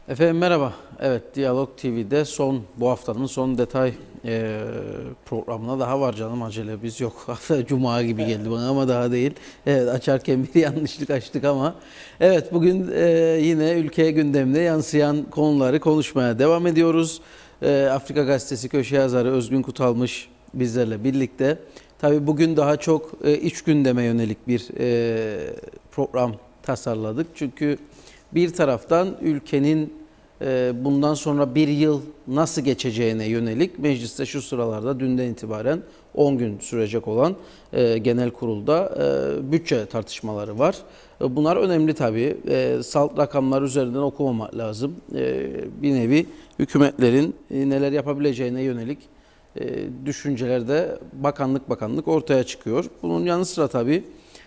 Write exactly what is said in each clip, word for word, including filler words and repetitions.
Efendim merhaba. Evet, Diyalog T V'de son bu haftanın son detay e, programına daha var canım, acelemiz yok. Hafta Cuma gibi geldi bana ama daha değil. Evet, açarken bir yanlışlık açtık ama evet, bugün e, yine ülke gündemine yansıyan konuları konuşmaya devam ediyoruz. E, Afrika Gazetesi köşe yazarı Özgün Kutalmış bizlerle birlikte. Tabii bugün daha çok e, iç gündeme yönelik bir e, program tasarladık. Çünkü bir taraftan ülkenin e, bundan sonra bir yıl nasıl geçeceğine yönelik mecliste şu sıralarda dünden itibaren on gün sürecek olan e, genel kurulda e, bütçe tartışmaları var. E, bunlar önemli tabii. E, salt rakamlar üzerinden okumamak lazım. E, bir nevi hükümetlerin e, neler yapabileceğine yönelik e, düşüncelerde bakanlık bakanlık ortaya çıkıyor. Bunun yanı sıra tabii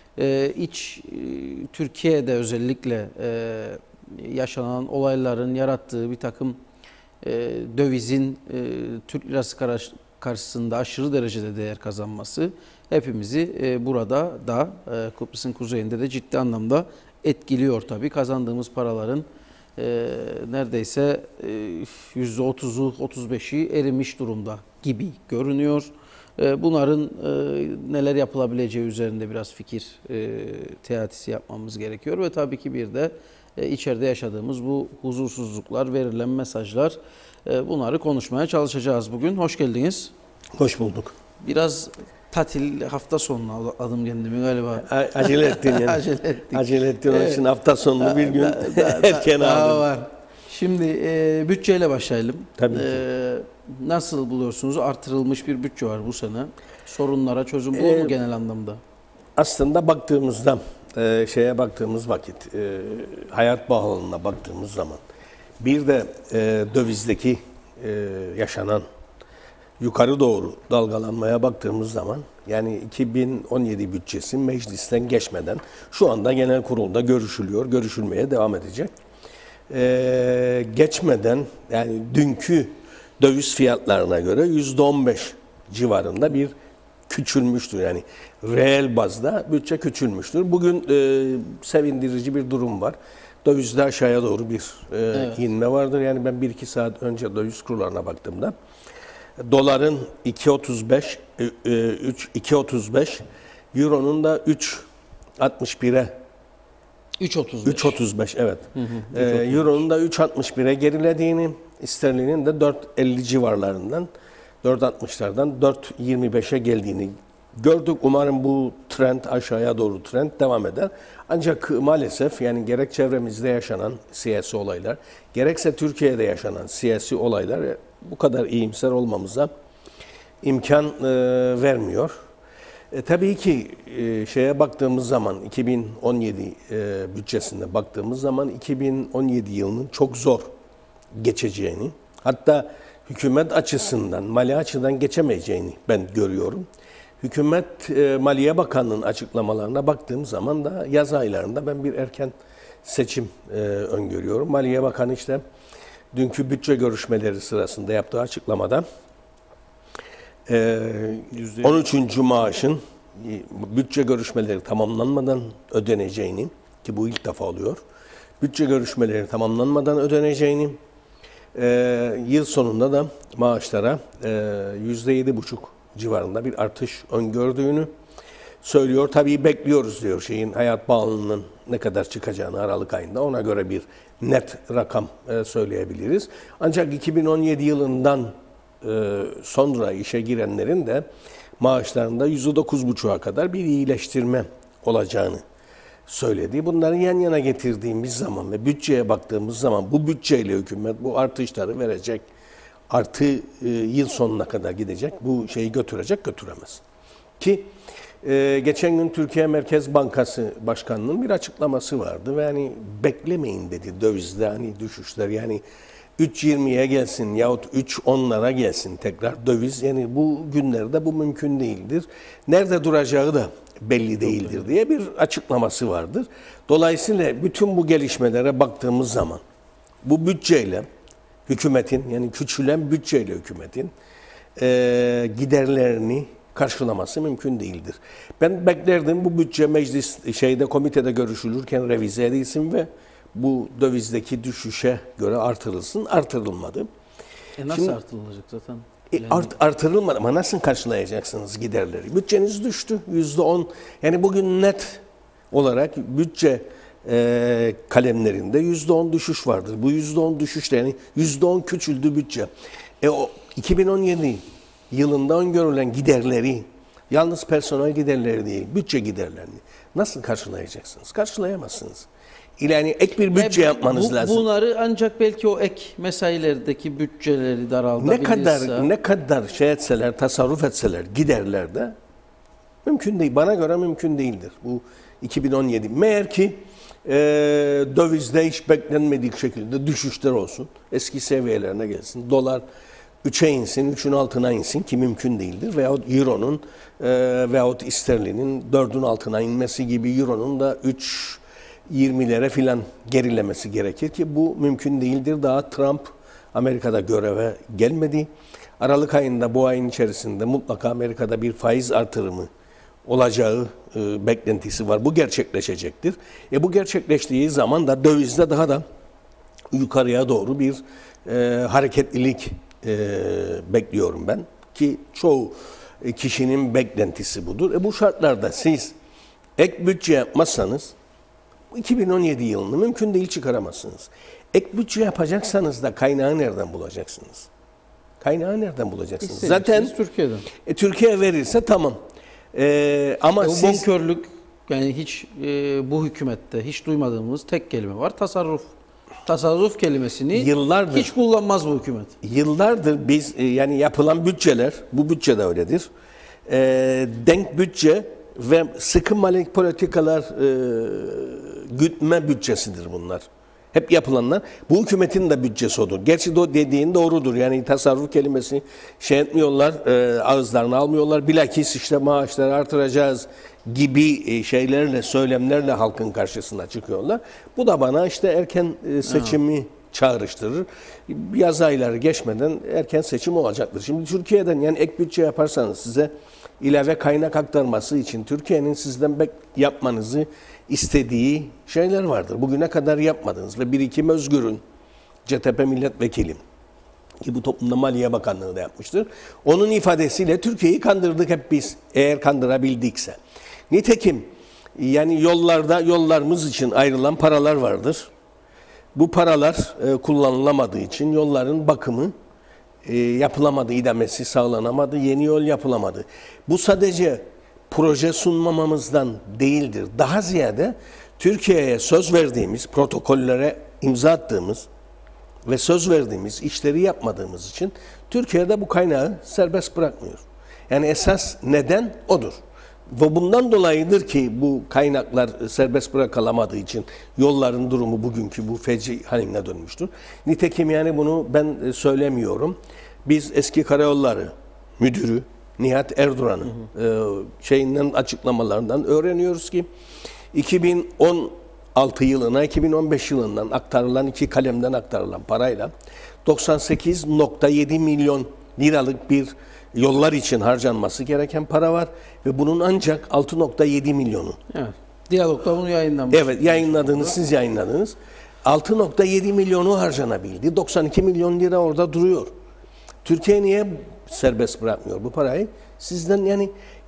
e, iç e, Türkiye'de özellikle e, yaşanan olayların yarattığı bir takım e, dövizin e, Türk lirası karşısında aşırı derecede değer kazanması hepimizi e, burada da e, Kıbrıs'ın kuzeyinde de ciddi anlamda etkiliyor tabii. Kazandığımız paraların e, neredeyse e, yüzde otuzu otuz beşi erimiş durumda gibi görünüyor. E, bunların e, neler yapılabileceği üzerinde biraz fikir e, teatisi yapmamız gerekiyor ve tabii ki bir de e, içeride yaşadığımız bu huzursuzluklar, verilen mesajlar, e, bunları konuşmaya çalışacağız bugün. Hoş geldiniz. Hoş bulduk. Biraz tatil hafta sonuna adım kendimi galiba. A acele ettin yani. Acele ettik. Acele ettin onun Evet. için hafta sonunu bir gün Da- da- erken daha aldın. var. Şimdi e, bütçeyle başlayalım. Tabii ki. E, nasıl buluyorsunuz? Artırılmış bir bütçe var bu sene. Sorunlara çözüm bulur mu Ee, genel anlamda? Aslında baktığımızda, e, şeye baktığımız vakit, e, hayat pahalılığına baktığımız zaman, bir de e, dövizdeki e, yaşanan yukarı doğru dalgalanmaya baktığımız zaman, yani iki bin on yedi bütçesi meclisten geçmeden şu anda genel kurulda görüşülüyor, görüşülmeye devam edecek. Ee, geçmeden, yani dünkü döviz fiyatlarına göre yüzde on beş civarında bir küçülmüştür. Yani reel bazda bütçe küçülmüştür. Bugün e, sevindirici bir durum var. Dövizde aşağıya doğru bir e, Evet. inme vardır. Yani ben bir iki saat önce döviz kurlarına baktığımda doların iki otuz beş, iki otuz beş, euronun da üç altmış bire üç otuz beş. üç otuz beş evet. Ee, Euro'nun da üç altmış bire gerilediğini, sterlinin de dört elli civarlarından, dört altmışlardan dört yirmi beşe geldiğini gördük. Umarım bu trend, aşağıya doğru trend devam eder. Ancak maalesef yani gerek çevremizde yaşanan siyasi olaylar, gerekse Türkiye'de yaşanan siyasi olaylar bu kadar iyimser olmamıza imkan e, vermiyor. E, tabii ki e, şeye baktığımız zaman, iki bin on yedi e, bütçesine baktığımız zaman iki bin on yedi yılının çok zor geçeceğini, hatta hükümet açısından, mali açıdan geçemeyeceğini ben görüyorum. Hükümet e, Maliye Bakanlığı'nın açıklamalarına baktığım zaman da yaz aylarında ben bir erken seçim e, öngörüyorum. Maliye Bakanı işte dünkü bütçe görüşmeleri sırasında yaptığı açıklamada Ee, on üçüncü maaşın bütçe görüşmeleri tamamlanmadan ödeneceğini, ki bu ilk defa oluyor, bütçe görüşmeleri tamamlanmadan ödeneceğini, e, yıl sonunda da maaşlara yüzde yedi buçuk civarında bir artış öngördüğünü söylüyor. Tabii bekliyoruz diyor şeyin, hayat pahalılığının ne kadar çıkacağını Aralık ayında, ona göre bir net rakam e, söyleyebiliriz. Ancak iki bin on yedi yılından sonra işe girenlerin de maaşlarında yüzde dokuz buçuğa kadar bir iyileştirme olacağını söyledi. Bunları yan yana getirdiğimiz zaman ve bütçeye baktığımız zaman bu bütçeyle hükümet bu artışları verecek, artı e, yıl sonuna kadar gidecek, bu şeyi götürecek, götüremez. Ki e, geçen gün Türkiye Merkez Bankası Başkanı'nın bir açıklaması vardı ve hani beklemeyin dedi dövizde hani düşüşler, yani üç yirmiye gelsin yahut üç onlara gelsin tekrar döviz. Yani bu günlerde bu mümkün değildir. Nerede duracağı da belli değildir diye bir açıklaması vardır. Dolayısıyla bütün bu gelişmelere baktığımız zaman bu bütçeyle hükümetin, yani küçülen bütçeyle hükümetin e, giderlerini karşılaması mümkün değildir. Ben beklerdim bu bütçe meclis şeyde, komitede görüşülürken revize edilsin ve bu dövizdeki düşüşe göre artırılsın. Artırılmadı. E nasıl Şimdi, artırılacak zaten? E, Yani- art, artırılmadı ama nasıl karşılayacaksınız giderleri? Bütçeniz düştü yüzde on. Yani bugün net olarak bütçe e, kalemlerinde yüzde on düşüş vardır. Bu yüzde on düşüşte yani yüzde on küçüldü bütçe. E o iki bin on yedi yılında öngörülen giderleri, yalnız personel giderleri değil, bütçe giderlerini nasıl karşılayacaksınız? Karşılayamazsınız. Yani ek bir bütçe Yani yapmanız bu- lazım. Bunları ancak belki o ek mesailerdeki bütçeleri Ne daraltabilirse. kadar ne kadar şey etseler, tasarruf etseler giderlerde mümkün değil. Bana göre mümkün değildir. Bu iki bin on yedi. Meğer ki e, dövizde hiç beklenmedik şekilde düşüşler olsun. Eski seviyelerine gelsin. Dolar üçe insin, üçün altına insin ki mümkün değildir. Veyahut Euro'nun e, veyahut sterlinin dördün altına inmesi gibi Euro'nun da üç yirmilere filan gerilemesi gerekir ki bu mümkün değildir. Daha Trump Amerika'da göreve gelmedi. Aralık ayında bu ayın içerisinde mutlaka Amerika'da bir faiz artırımı olacağı e, beklentisi var. Bu gerçekleşecektir. E bu gerçekleştiği zaman da dövizde daha da yukarıya doğru bir e, hareketlilik e, bekliyorum ben. Ki çoğu e, kişinin beklentisi budur. E bu şartlarda siz ek bütçe yapmazsanız iki bin on yedi yılını mümkün değil çıkaramazsınız. Ek bütçe yapacaksanız da kaynağı nereden bulacaksınız? Kaynağı nereden bulacaksınız? İstediğiniz Zaten Türkiye'den. e, Türkiye verirse tamam. E, ama E, bu siz bonkörlük, yani hiç e, bu hükümette hiç duymadığımız tek kelime var: tasarruf. Tasarruf kelimesini Yıllardır- hiç kullanmaz bu hükümet. yıllardır biz e, yani yapılan bütçeler, bu bütçe de öyledir. E, denk bütçe ve sıkı mali politikalar e, gütme bütçesidir bunlar. Hep yapılanlar. Bu hükümetin de bütçesi odur. Gerçi de dediğin doğrudur. Yani tasarruf kelimesi şey etmiyorlar, e, ağızlarına almıyorlar. Bilakis işte maaşları artıracağız gibi e, şeylerle, söylemlerle halkın karşısına çıkıyorlar. Bu da bana işte erken e, seçimi çağrıştırır. Yaz ayları geçmeden erken seçim olacaktır. Şimdi Türkiye'den yani ek bütçe yaparsanız size ilave kaynak aktarması için Türkiye'nin sizden bek- yapmanızı istediği şeyler vardır. Bugüne kadar yapmadınız ve Birikim Özgür'ün C T P milletvekilim ki bu toplumda Maliye Bakanlığı da yapmıştır. Onun ifadesiyle Türkiye'yi kandırdık hep biz, eğer kandırabildikse. Nitekim yani yollarda yollarımız için ayrılan paralar vardır. Bu paralar e, kullanılamadığı için yolların bakımı e, yapılamadı, idamesi sağlanamadı, yeni yol yapılamadı. Bu sadece proje sunmamamızdan değildir. Daha ziyade Türkiye'ye söz verdiğimiz, protokollere imza attığımız ve söz verdiğimiz işleri yapmadığımız için Türkiye'de bu kaynağı serbest bırakmıyor. Yani esas neden odur. Ve bundan dolayıdır ki bu kaynaklar serbest bırakılamadığı için yolların durumu bugünkü bu feci haline dönmüştür. Nitekim yani bunu ben söylemiyorum. Biz eski karayolları müdürü Nihat Erduran'ın e, şeyinden açıklamalarından öğreniyoruz ki iki bin on altı yılına iki bin on beş yılından aktarılan iki kalemden aktarılan parayla doksan sekiz nokta yedi milyon liralık bir yollar için harcanması gereken para var ve bunun ancak altı nokta yedi milyonu. Evet. Diyalogda bunu yayınlamış. Evet, yayınladınız, siz yayınladınız. altı nokta yedi milyonu harcanabildi. doksan iki milyon lira orada duruyor. Türkiye niye serbest bırakmıyor bu parayı? Sizden yani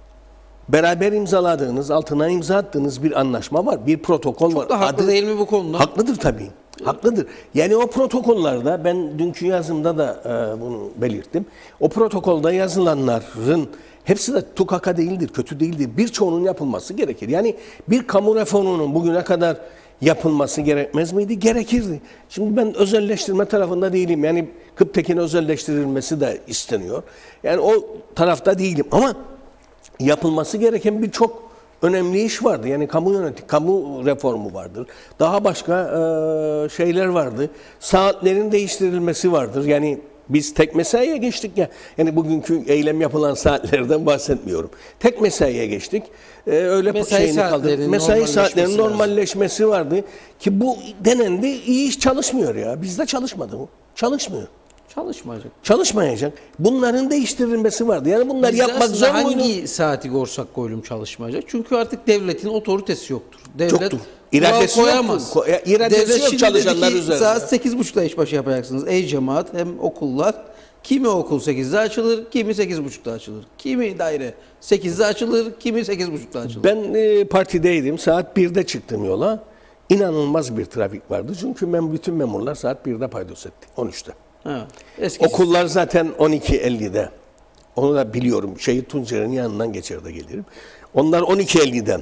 beraber imzaladığınız, altına imza attığınız bir anlaşma var, bir protokol Çok var. da haklı Adı- değil mi bu konuda? Haklıdır tabii. Haklıdır. Yani o protokollerde ben dünkü yazımda da e, bunu belirttim. O protokolda yazılanların hepsi de tukaka değildir, kötü değildir. Birçoğunun yapılması gerekir. Yani bir kamu reformunun bugüne kadar yapılması gerekmez miydi? Gerekirdi. Şimdi ben özelleştirme tarafında değilim. Yani Kıptekin özelleştirilmesi de isteniyor. Yani o tarafta değilim ama yapılması gereken birçok önemli iş vardı. Yani kamu yönetim, kamu reformu vardır. Daha başka e, şeyler vardı. Saatlerin değiştirilmesi vardır. Yani biz tek mesaiye geçtik ya. Yani bugünkü eylem yapılan saatlerden bahsetmiyorum. Tek mesaiye geçtik. E, öyle Mesai şeyini saatlerinin kaldı. Mesai saatlerinin normalleşmesi normalleşmesi vardı ki bu denendi. İyi iş çalışmıyor ya. Bizde çalışmadı bu. Çalışmıyor. Çalışmayacak. Çalışmayacak. Bunların değiştirilmesi vardı. Yani bunlar Biz yapmak aslında zor hangi muydu? saati korsak koyulum çalışmayacak? Çünkü artık devletin otoritesi yoktur. Devlet Çoktur. İradesi kural yoktur. koyamaz. Ko- ya, iradesi Devlet yok şimdi çalışanlar dedi ki, üzerinde. saat sekiz buçukta işbaşı yapacaksınız. Ey cemaat, hem okullar. Kimi okul sekizde açılır, kimi sekiz buçukta açılır. Kimi daire sekizde açılır, kimi sekiz buçukta açılır. Ben e, partideydim. Saat birde çıktım yola. İnanılmaz bir trafik vardı. Çünkü ben bütün memurlar saat birde paydos etti. on üçte. Ha, eski Okullar zaten on iki ellide. Onu da biliyorum. Şehit Tuncer'in yanından geçer de gelirim. Onlar on iki elliden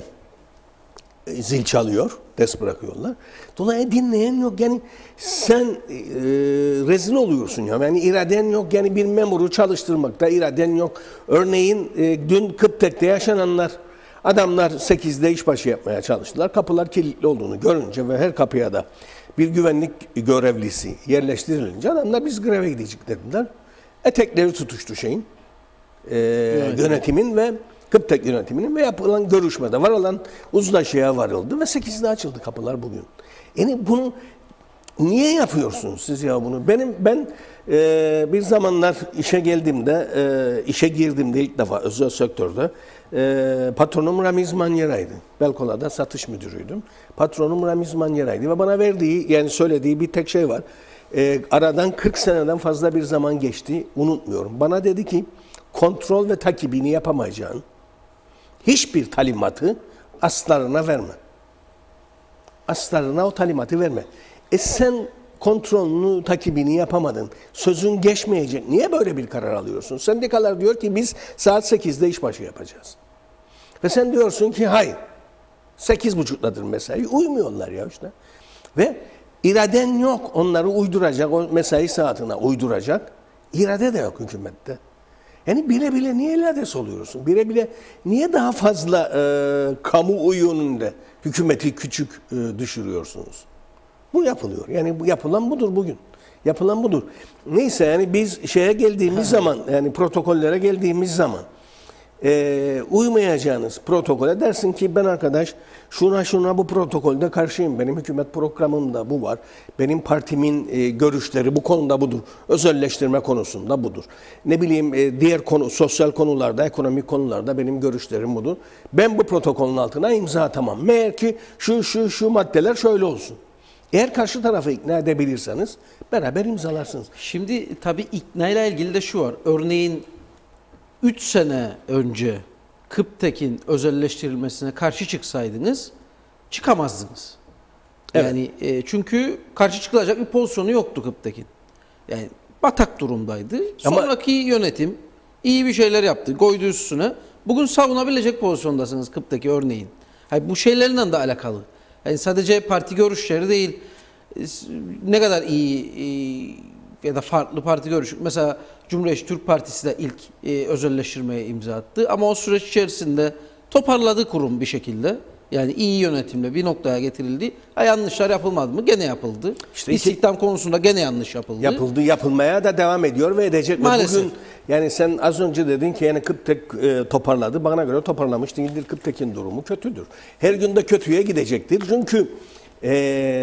e, zil çalıyor. Ders bırakıyorlar. Dolayısıyla dinleyen yok. Yani sen e, rezil oluyorsun ya. Yani iraden yok. Yani bir memuru çalıştırmakta iraden yok. Örneğin e, dün Kıptek'te yaşananlar, adamlar sekizde işbaşı yapmaya çalıştılar. Kapılar kilitli olduğunu görünce ve her kapıya da bir güvenlik görevlisi yerleştirilince adamlar biz greve gidecek dediler. Etekleri tutuştu şeyin, e, yönetimin ve Kıptek yönetiminin ve yapılan görüşmede var olan uzlaşıya varıldı ve sekizde açıldı kapılar bugün. Yani bunu niye yapıyorsunuz siz ya bunu? Benim ben e, bir zamanlar işe geldiğimde, e, işe girdiğimde ilk defa özel sektörde e, patronum Ramiz Manyera'ydı. Belkola'da satış müdürüydüm. Patronum Ramiz Manyera'ydı ve bana verdiği, yani söylediği bir tek şey var. E, aradan kırk seneden fazla bir zaman geçti, unutmuyorum. Bana dedi ki kontrol ve takibini yapamayacağın hiçbir talimatı aslarına verme. Aslarına o talimatı verme. E sen kontrolünü, takibini yapamadın. Sözün geçmeyecek. Niye böyle bir karar alıyorsun? Sendikalar diyor ki biz saat sekizde işbaşı yapacağız. Ve sen diyorsun ki hayır. sekiz buçuktadır mesai. Uymuyorlar ya işte. Ve iraden yok. Onları uyduracak, o mesai saatine uyduracak. İrade de yok hükümette. Yani bile bile niye lades oluyorsun? Bile bile niye daha fazla e, kamuoyu önünde hükümeti küçük e, düşürüyorsunuz? Bu yapılıyor. Yani bu yapılan budur bugün. Yapılan budur. Neyse yani biz şeye geldiğimiz zaman, yani protokollere geldiğimiz zaman e, uymayacağınız protokole dersin ki ben arkadaş şuna şuna bu protokolde karşıyım. Benim hükümet programımda bu var. Benim partimin e, görüşleri bu konuda budur. Özelleştirme konusunda budur. Ne bileyim e, diğer konu, sosyal konularda, ekonomik konularda benim görüşlerim budur. Ben bu protokolün altına imza atamam. Meğer ki şu şu şu maddeler şöyle olsun. Eğer karşı tarafı ikna edebilirseniz beraber imzalarsınız. Şimdi tabii ikna ile ilgili de şu var. Örneğin üç sene önce Kıptek'in özelleştirilmesine karşı çıksaydınız çıkamazdınız. Evet. Yani e, çünkü karşı çıkılacak bir pozisyonu yoktu Kıptek'in. Yani batak durumdaydı. Ama- Sonraki yönetim iyi bir şeyler yaptı, koydu üstüne. Bugün savunabilecek pozisyondasınız Kıptek'i örneğin. Hayır, bu şeylerle de alakalı. Yani sadece parti görüşleri değil, ne kadar iyi, iyi ya da farklı parti görüşü. Mesela Cumhuriyetçi Türk Partisi de ilk e, özelleştirmeye imza attı. Ama o süreç içerisinde toparladı kurum bir şekilde. Yani iyi yönetimle bir noktaya getirildi. Ha, yanlışlar yapılmadı mı? Gene yapıldı. İşte iki- İstihdam konusunda gene yanlış yapıldı. Yapıldı, yapılmaya da devam ediyor ve edecek. Ve Maalesef. bugün yani sen az önce dedin ki yani Kıptek e, toparladı. Bana göre toparlamış değildir. Kıptek'in durumu kötüdür. Her gün de kötüye gidecektir. Çünkü e,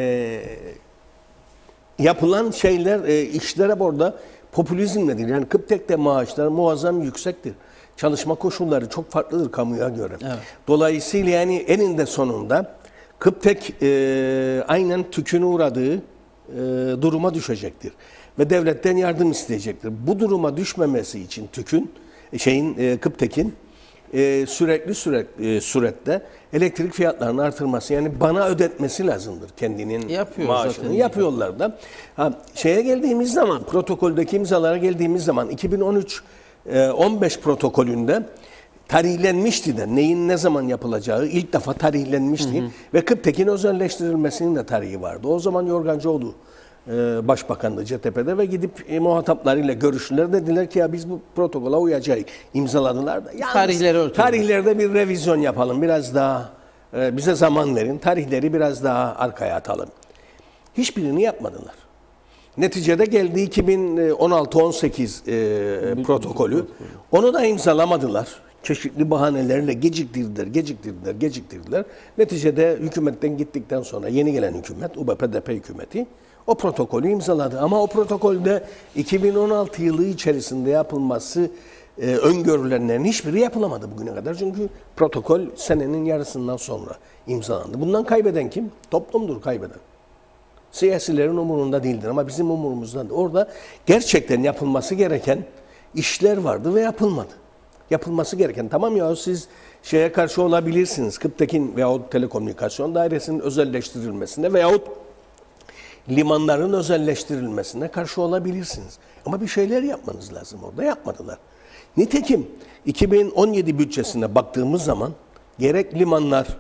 yapılan şeyler, e, işler hep orada popülizmledir. Yani Kıptek'te maaşlar muazzam yüksektir. Çalışma koşulları çok farklıdır kamuya göre. Evet. Dolayısıyla yani eninde sonunda Kıptek e, aynen tüküne uğradığı e, duruma düşecektir. Ve devletten yardım isteyecektir. Bu duruma düşmemesi için tükün, şeyin e, Kıptek'in e, sürekli sürekli e, surette elektrik fiyatlarını artırması, yani bana ödetmesi lazımdır kendinin Yapıyor maaşını. zaten. Yapıyorlar da. Ha, şeye geldiğimiz zaman, protokoldeki imzalara geldiğimiz zaman iki bin on üç on beş protokolünde tarihlenmişti de neyin ne zaman yapılacağı ilk defa tarihlenmişti. Hı hı. Ve Kıptek'in özelleştirilmesinin de tarihi vardı. O zaman Yorgancıoğlu e, başbakandı C T P'de ve gidip e, muhataplarıyla görüştüler. Dediler ki ya biz bu protokola uyacağız. İmzaladılar da. Yalnız, Tarihleri örtüyor. Tarihlerde bir revizyon yapalım. Biraz daha e, bize zaman verin. Tarihleri biraz daha arkaya atalım. Hiçbirini yapmadılar. Neticede geldi iki bin on altı on sekiz e, protokolü. Onu da imzalamadılar. Çeşitli bahanelerle geciktirdiler, geciktirdiler, geciktirdiler. Neticede hükümetten gittikten sonra yeni gelen hükümet, U B P D P hükümeti O protokolü imzaladı. Ama o protokolde iki bin on altı yılı içerisinde yapılması e, öngörülenlerin hiçbiri yapılamadı bugüne kadar. Çünkü protokol senenin yarısından sonra imzalandı. Bundan kaybeden kim? Toplumdur kaybeden. Siyasilerin umurunda değildir ama bizim umurumuzdan. Orada gerçekten yapılması gereken işler vardı ve yapılmadı. Yapılması gereken, tamam ya siz şeye karşı olabilirsiniz. Kıptekin veyahut telekomünikasyon dairesinin özelleştirilmesine veyahut limanların özelleştirilmesine karşı olabilirsiniz. Ama bir şeyler yapmanız lazım orada. Yapmadılar. Nitekim iki bin on yedi bütçesine baktığımız zaman gerek limanların,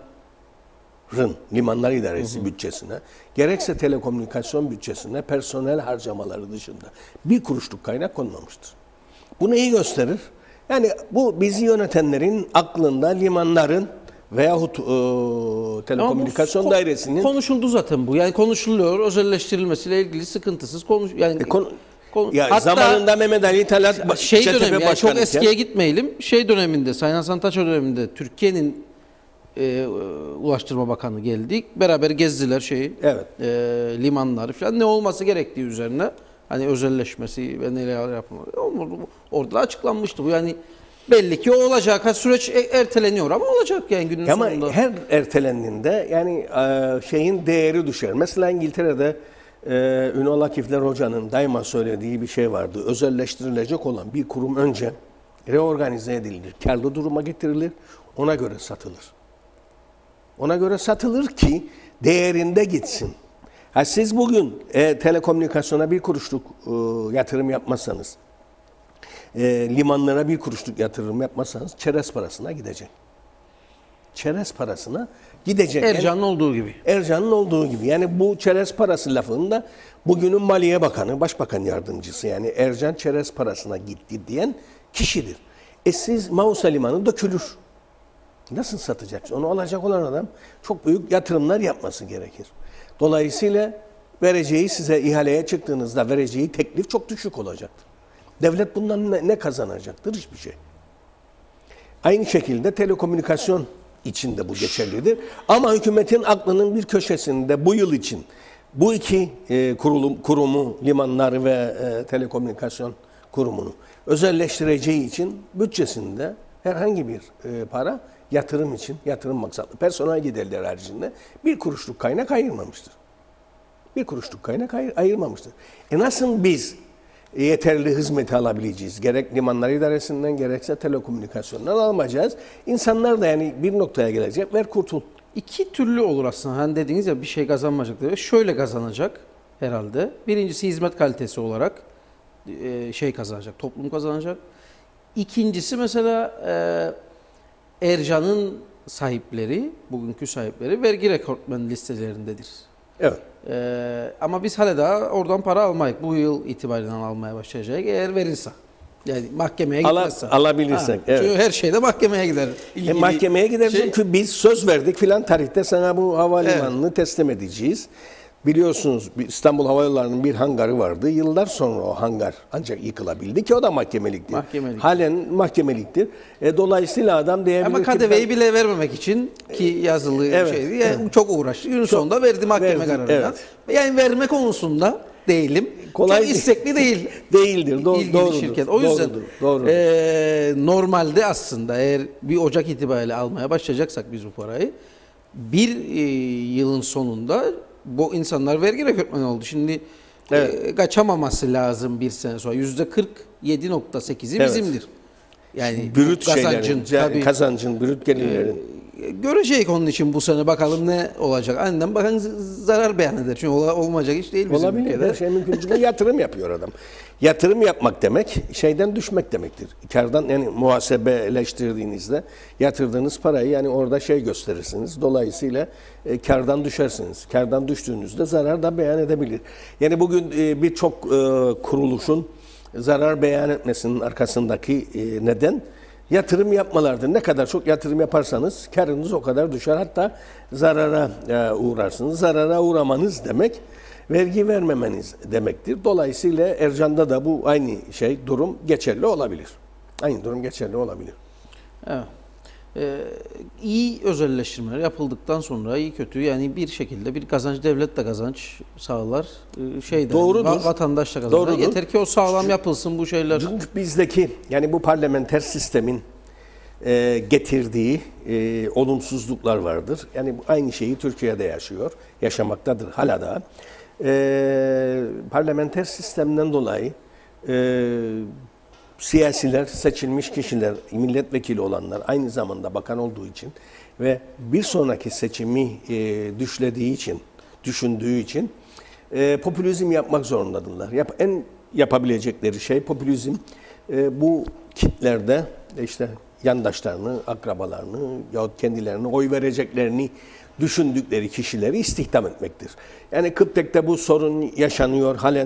limanlar idaresi hı hı. bütçesine, gerekse telekomünikasyon bütçesine personel harcamaları dışında bir kuruşluk kaynak konmamıştır. Bu neyi gösterir? Yani bu bizi yönetenlerin aklında limanların veyahut e, telekomünikasyon bu, dairesinin... Konuşuldu zaten bu. Yani konuşuluyor. Özelleştirilmesiyle ilgili sıkıntısız konuş... Yani, e, konu, konu, ya hatta, zamanında Mehmet Ali Talat şey dönemi, yani çok eskiye iken, gitmeyelim. Şey döneminde, Sayın Hasan Taço döneminde Türkiye'nin e, Ulaştırma Bakanı geldi. Beraber gezdiler şeyi, evet. e, limanları falan. Ne olması gerektiği üzerine. Hani özelleşmesi ve neler yapılması. Orada da açıklanmıştı bu. Yani belli ki o olacak. Ha, süreç erteleniyor ama olacak yani günün ama sonunda. Ama her ertelendiğinde yani şeyin değeri düşer. Mesela İngiltere'de Ünal Akifler Hoca'nın daima söylediği bir şey vardı. Özelleştirilecek olan bir kurum önce reorganize edilir. Karlı duruma getirilir. Ona göre satılır. Ona göre satılır ki değerinde gitsin. Ha, siz bugün e, telekomünikasyona bir kuruşluk e, yatırım yapmazsanız, e, limanlara bir kuruşluk yatırım yapmazsanız çerez parasına gidecek. Çerez parasına gidecek. Ercan'ın olduğu gibi. Ercan'ın olduğu gibi. Yani bu çerez parası lafında bugünün Maliye Bakanı, Başbakan Yardımcısı yani Ercan çerez parasına gitti diyen kişidir. E siz Mausa Limanı dökülür. Nasıl satacaksın? Onu alacak olan adam çok büyük yatırımlar yapması gerekir. Dolayısıyla vereceği size ihaleye çıktığınızda vereceği teklif çok düşük olacaktır. Devlet bundan ne, ne kazanacaktır? Hiçbir şey. Aynı şekilde telekomünikasyon için de bu geçerlidir. Ama hükümetin aklının bir köşesinde bu yıl için bu iki e, kurulum, kurumu, limanlar ve e, telekomünikasyon kurumunu özelleştireceği için bütçesinde herhangi bir e, para yatırım için, yatırım maksatlı personel giderleri haricinde bir kuruşluk kaynak ayırmamıştır. Bir kuruşluk kaynak ayır, ayırmamıştır. E nasıl biz yeterli hizmeti alabileceğiz? Gerek limanlar idaresinden gerekse telekomünikasyondan alamayacağız. İnsanlar da yani bir noktaya gelecek, ver kurtul. İki türlü olur aslında. Hani dediğiniz ya bir şey kazanmayacak diye. Şöyle kazanacak herhalde. Birincisi hizmet kalitesi olarak şey kazanacak, toplum kazanacak. İkincisi mesela Ercan'ın sahipleri, bugünkü sahipleri vergi rekortmen listelerindedir. Evet. Ee, ama biz hala daha oradan para almayız. Bu yıl itibariyle almaya başlayacak eğer verirse. Yani mahkemeye gitmezse. Ala, alabilirsek. Ha, evet. Çünkü her şeyde mahkemeye gider. E, mahkemeye gider şey, çünkü biz söz verdik filan tarihte sana bu havalimanını evet. teslim edeceğiz. Biliyorsunuz İstanbul Havayolları'nın bir hangarı vardı. Yıllar sonra o hangar ancak yıkılabildi ki o da mahkemeliktir. Mahkemelik. Halen mahkemeliktir. E, dolayısıyla adam diyebilir ama K D V'yi bile vermemek için ki yazılı evet, şeydi. Yani evet. Çok uğraştı. Günün çok, sonunda verdi mahkeme kararından. Evet. Yani verme konusunda değilim. Kolay çok istekli değil. Değildir. Doğru, ilgili doğrudur. şirket. O yüzden doğrudur, doğrudur. E, normalde aslında eğer bir Ocak itibariyle almaya başlayacaksak biz bu parayı bir e, yılın sonunda bu insanlar vergi rekortmeni oldu. Şimdi evet. e, kaçamaması lazım bir sene sonra. yüzde kırk yedi nokta sekizi evet. bizimdir. Yani brüt kazancın, şeylerin, tabii, kazancın, brüt gelirlerin. E, göreceğiz onun için bu sene bakalım ne olacak. Annem bakan zarar beyan eder. Çünkü olmayacak iş değil bizim olabilir. ülkede. Her şey mümkün. Yatırım yapıyor adam. Yatırım yapmak demek şeyden düşmek demektir. Kardan yani muhasebeleştirdiğinizde yatırdığınız parayı yani orada şey gösterirsiniz. Dolayısıyla e, kardan düşersiniz. Kardan düştüğünüzde zarar da beyan edebilir. Yani bugün e, birçok e, kuruluşun zarar beyan etmesinin arkasındaki e, neden yatırım yapmalardır. Ne kadar çok yatırım yaparsanız karınız o kadar düşer. Hatta zarara e, uğrarsınız. Zarara uğramanız demek vergi vermemeniz demektir. Dolayısıyla Ercan'da da bu aynı şey durum geçerli olabilir. Aynı durum geçerli olabilir. Evet. Ee, iyi özelleştirmeler yapıldıktan sonra iyi kötü yani bir şekilde bir kazanç devlet de kazanç sağlar. Ee, şeyde Doğrudur. va- vatandaş da kazanır. Doğrudur. Yeter ki o sağlam yapılsın bu şeyler. Çünkü bizdeki yani bu parlamenter sistemin e, getirdiği e, olumsuzluklar vardır. Yani bu aynı şeyi Türkiye'de yaşıyor, yaşamaktadır hala da. E, parlamenter sistemden dolayı e, siyasiler, seçilmiş kişiler, milletvekili olanlar aynı zamanda bakan olduğu için ve bir sonraki seçimi e, düşlediği için, düşündüğü için e, popülizm yapmak zorundadırlar. Yap, en yapabilecekleri şey popülizm. E, bu kitlerde işte yandaşlarını, akrabalarını yahut kendilerine oy vereceklerini düşündükleri kişileri istihdam etmektir. Yani Kıptek'te bu sorun yaşanıyor halen.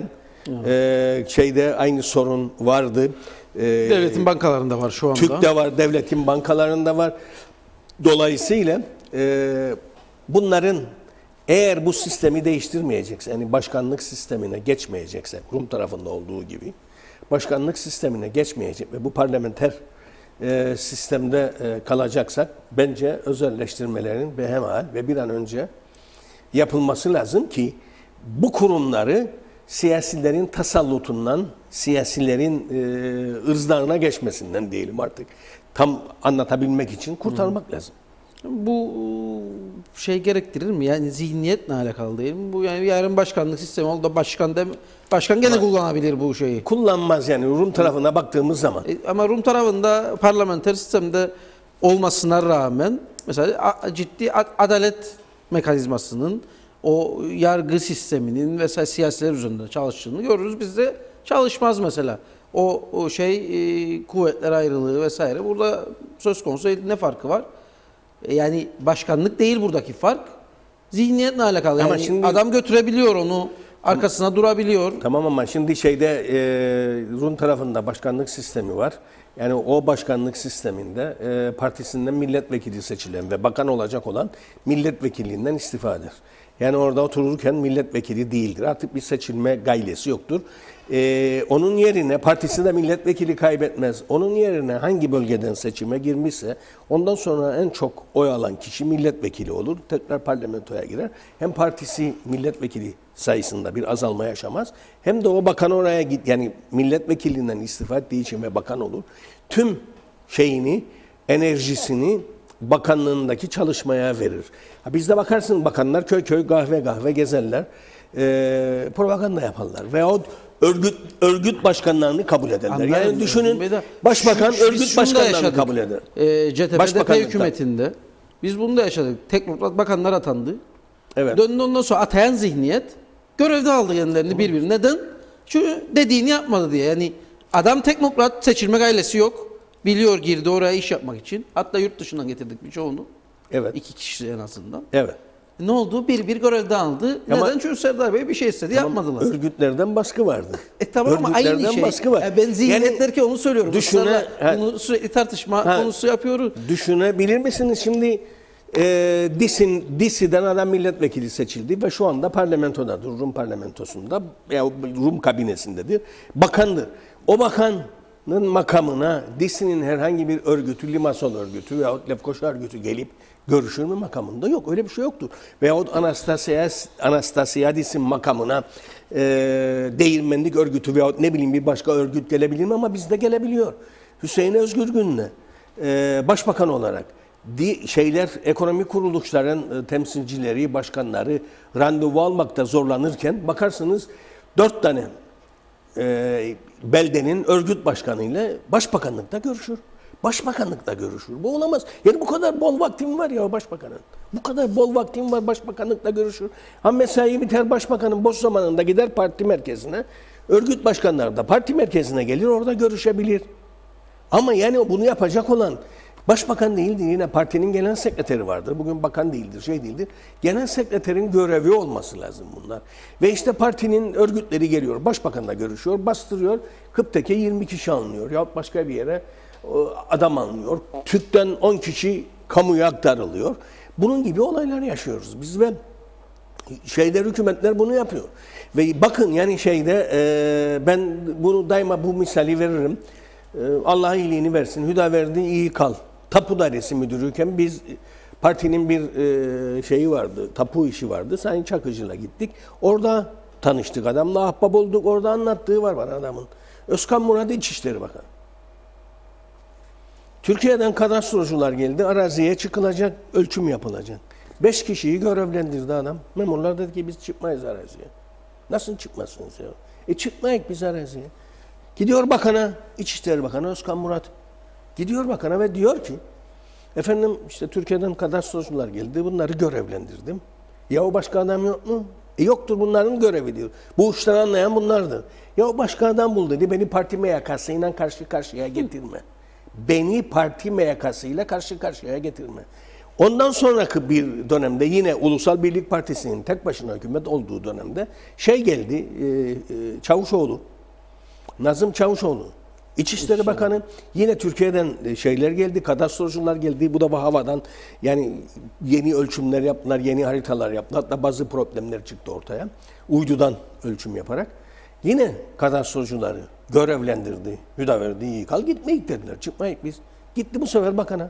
Ee, şeyde aynı sorun vardı. Ee, Devletin bankalarında var şu anda. TÜK'te var, devletin bankalarında var. Dolayısıyla e, bunların eğer bu sistemi değiştirmeyecekse, yani başkanlık sistemine geçmeyecekse, Rum tarafında olduğu gibi, başkanlık sistemine geçmeyecek ve bu parlamenter e, sistemde e, kalacaksak, bence özelleştirmelerin behemhal ve bir an önce yapılması lazım ki bu kurumları siyasilerin tasallutundan, siyasilerin e, ırzlarına geçmesinden diyelim artık. Tam anlatabilmek için kurtarmak hmm. lazım. Bu şey gerektirir mi? Yani zihniyetle alakalı değil mi? Bu yani yarın başkanlık sistemi oldu da başkan dem başkan gene kullanabilir bu şeyi. Kullanmaz yani Rum tarafına baktığımız zaman. E, ama Rum tarafında parlamenter sistemde olmasına rağmen mesela ciddi adalet mekanizmasının o yargı sisteminin vesaire siyasiler üzerinde çalıştığını görürüz. Bizde çalışmaz mesela. O, o şey e, kuvvetler ayrılığı vesaire. Burada söz konusu ne farkı var? E, yani başkanlık değil buradaki fark. Zihniyetle alakalı. Yani şimdi, adam götürebiliyor onu. Arkasına ama, durabiliyor. Tamam ama şimdi şeyde e, Rum tarafında başkanlık sistemi var. Yani o başkanlık sisteminde e, partisinden milletvekili seçilen ve bakan olacak olan milletvekilliğinden istifa eder. Yani orada otururken milletvekili değildir. Artık bir seçilme gaylesi yoktur. Ee, onun yerine partisi de milletvekili kaybetmez. Onun yerine hangi bölgeden seçime girmişse ondan sonra en çok oy alan kişi milletvekili olur. Tekrar parlamentoya girer. Hem partisi milletvekili sayısında bir azalma yaşamaz. Hem de o bakan oraya git yani milletvekilinden istifa ettiği için ve bakan olur. Tüm şeyini, enerjisini bakanlığındaki çalışmaya verir. Ha bizde bakarsın bakanlar köy köy kahve kahve gezerler. E, propaganda yaparlar. Veyahut örgüt örgüt başkanlarını kabul ederler. Anladım. Yani düşünün başbakan şu, örgüt başkanlarını kabul eder. E, C T P hükümetinde biz bunu da yaşadık. Teknokrat bakanlar atandı. Evet. Döndü ondan sonra atayan zihniyet görevde aldı kendilerini birbirine. Neden? Çünkü dediğini yapmadı diye. Yani adam teknokrat seçilme gaylesi yok. Biliyor girdi oraya iş yapmak için. Hatta yurt dışından getirdik birçoğunu. Evet. İki kişi en azından. Evet. Ne oldu? Bir bir görevde aldı. Ama, neden? Çünkü Serdar Bey bir şey istedi. Tamam, yapmadılar. Örgütlerden baskı vardı. E tamam ama aynı şey. Baskı var. Yani ben zihniyet yani, derken onu söylüyorum. Düşüne, ha, bunu sürekli tartışma ha, konusu yapıyoruz. Düşünebilir misiniz? Şimdi e, DİS'in DİS'den adam milletvekili seçildi ve şu anda parlamentodadır. Rum parlamentosunda veya Rum kabinesindedir. Bakandır. O bakan makamına DİS'in herhangi bir örgütü, Limassol örgütü veyahut Lefkoşa örgütü gelip görüşür mü makamında? Yok. Öyle bir şey yoktur. Veyahut Anastasias, Anastasiadis'in makamına e, değirmenlik örgütü veyahut ne bileyim bir başka örgüt gelebilir mi? Ama bizde gelebiliyor. Hüseyin Özgür Gün'le e, başbakan olarak di, şeyler ekonomik kuruluşların e, temsilcileri, başkanları randevu almakta zorlanırken bakarsınız dört tane e, beldenin örgüt başkanıyla başbakanlıkta görüşür. Başbakanlıkta görüşür. Bu olamaz. Yani bu kadar bol vaktim var ya başbakanın. Bu kadar bol vaktim var başbakanlıkla görüşür. Ha mesai biter başbakanın boş zamanında gider parti merkezine. Örgüt başkanları da parti merkezine gelir orada görüşebilir. Ama yani bunu yapacak olan başbakan değildir. Yine partinin genel sekreteri vardır. Bugün bakan değildir, şey değildir. Genel sekreterin görevi olması lazım bunlar. Ve işte partinin örgütleri geliyor. Başbakanla görüşüyor, bastırıyor. Kıptek'e yirmi kişi alınıyor. Yahut başka bir yere adam alınıyor. TÜK'ten on kişi kamuya aktarılıyor. Bunun gibi olaylar yaşıyoruz biz ve şeyler hükümetler bunu yapıyor. Ve bakın yani şeyde e, ben bunu daima bu misali veririm. E, Allah iyiliğini versin. Hüdaverdi iyi kal tapu dairesi müdürüyken biz partinin bir e, şeyi vardı, tapu işi vardı. Sayın Çakıcı'yla gittik. Orada tanıştık adamla, ahbap olduk. Orada anlattığı var bana adamın. Özkan Murat İçişleri Bakanı. Türkiye'den kadastrocular geldi. Araziye çıkılacak, ölçüm yapılacak. Beş kişiyi görevlendirdi adam. Memurlar dedi ki biz çıkmayız araziye. Nasıl çıkmazsınız ya? E çıkmayık biz araziye. Gidiyor bakana, İçişleri Bakanı Özkan Murat. Gidiyor bakana ve diyor ki efendim işte Türkiye'den kadastrocular geldi. Bunları görevlendirdim. Ya o başka adam yok mu? E yoktur, bunların görevi diyor. Bu işten anlayan bunlardır. Ya o başka adam bul dedi. Beni parti M Y K'sıyla karşı karşıya getirme. Beni parti M Y K'sıyla karşı karşıya getirme. Ondan sonraki bir dönemde yine Ulusal Birlik Partisi'nin tek başına hükümet olduğu dönemde şey geldi, e, e, Çavuşoğlu, Nazım Çavuşoğlu, İçişleri Bakanı, yine Türkiye'den şeyler geldi, kadastrocular geldi. Bu da bu havadan yani yeni ölçümler yaptılar, yeni haritalar yaptılar. Hatta bazı problemler çıktı ortaya. Uydudan ölçüm yaparak. Yine kadastrocuları görevlendirdi, müdaverdi, yıkal gitmeyik dediler. Çıkmayık biz. Gitti bu sefer bakana.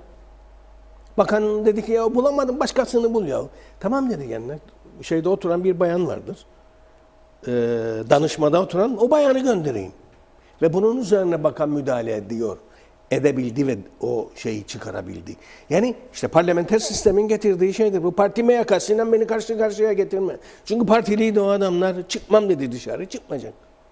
Bakan dedi ki ya bulamadım, başkasını bul ya. Tamam dedi yani. Şeyde oturan bir bayan vardır. Ee, danışmada oturan o bayanı göndereyim. Ve bunun üzerine bakan müdahale ediyor. Edebildi ve o şeyi çıkarabildi. Yani işte parlamenter sistemin getirdiği şeydir. Bu parti M Y K'sıyla beni karşı karşıya getirme. Çünkü partiliydi o adamlar. Çıkmam dedi dışarı. Çıkmayacak.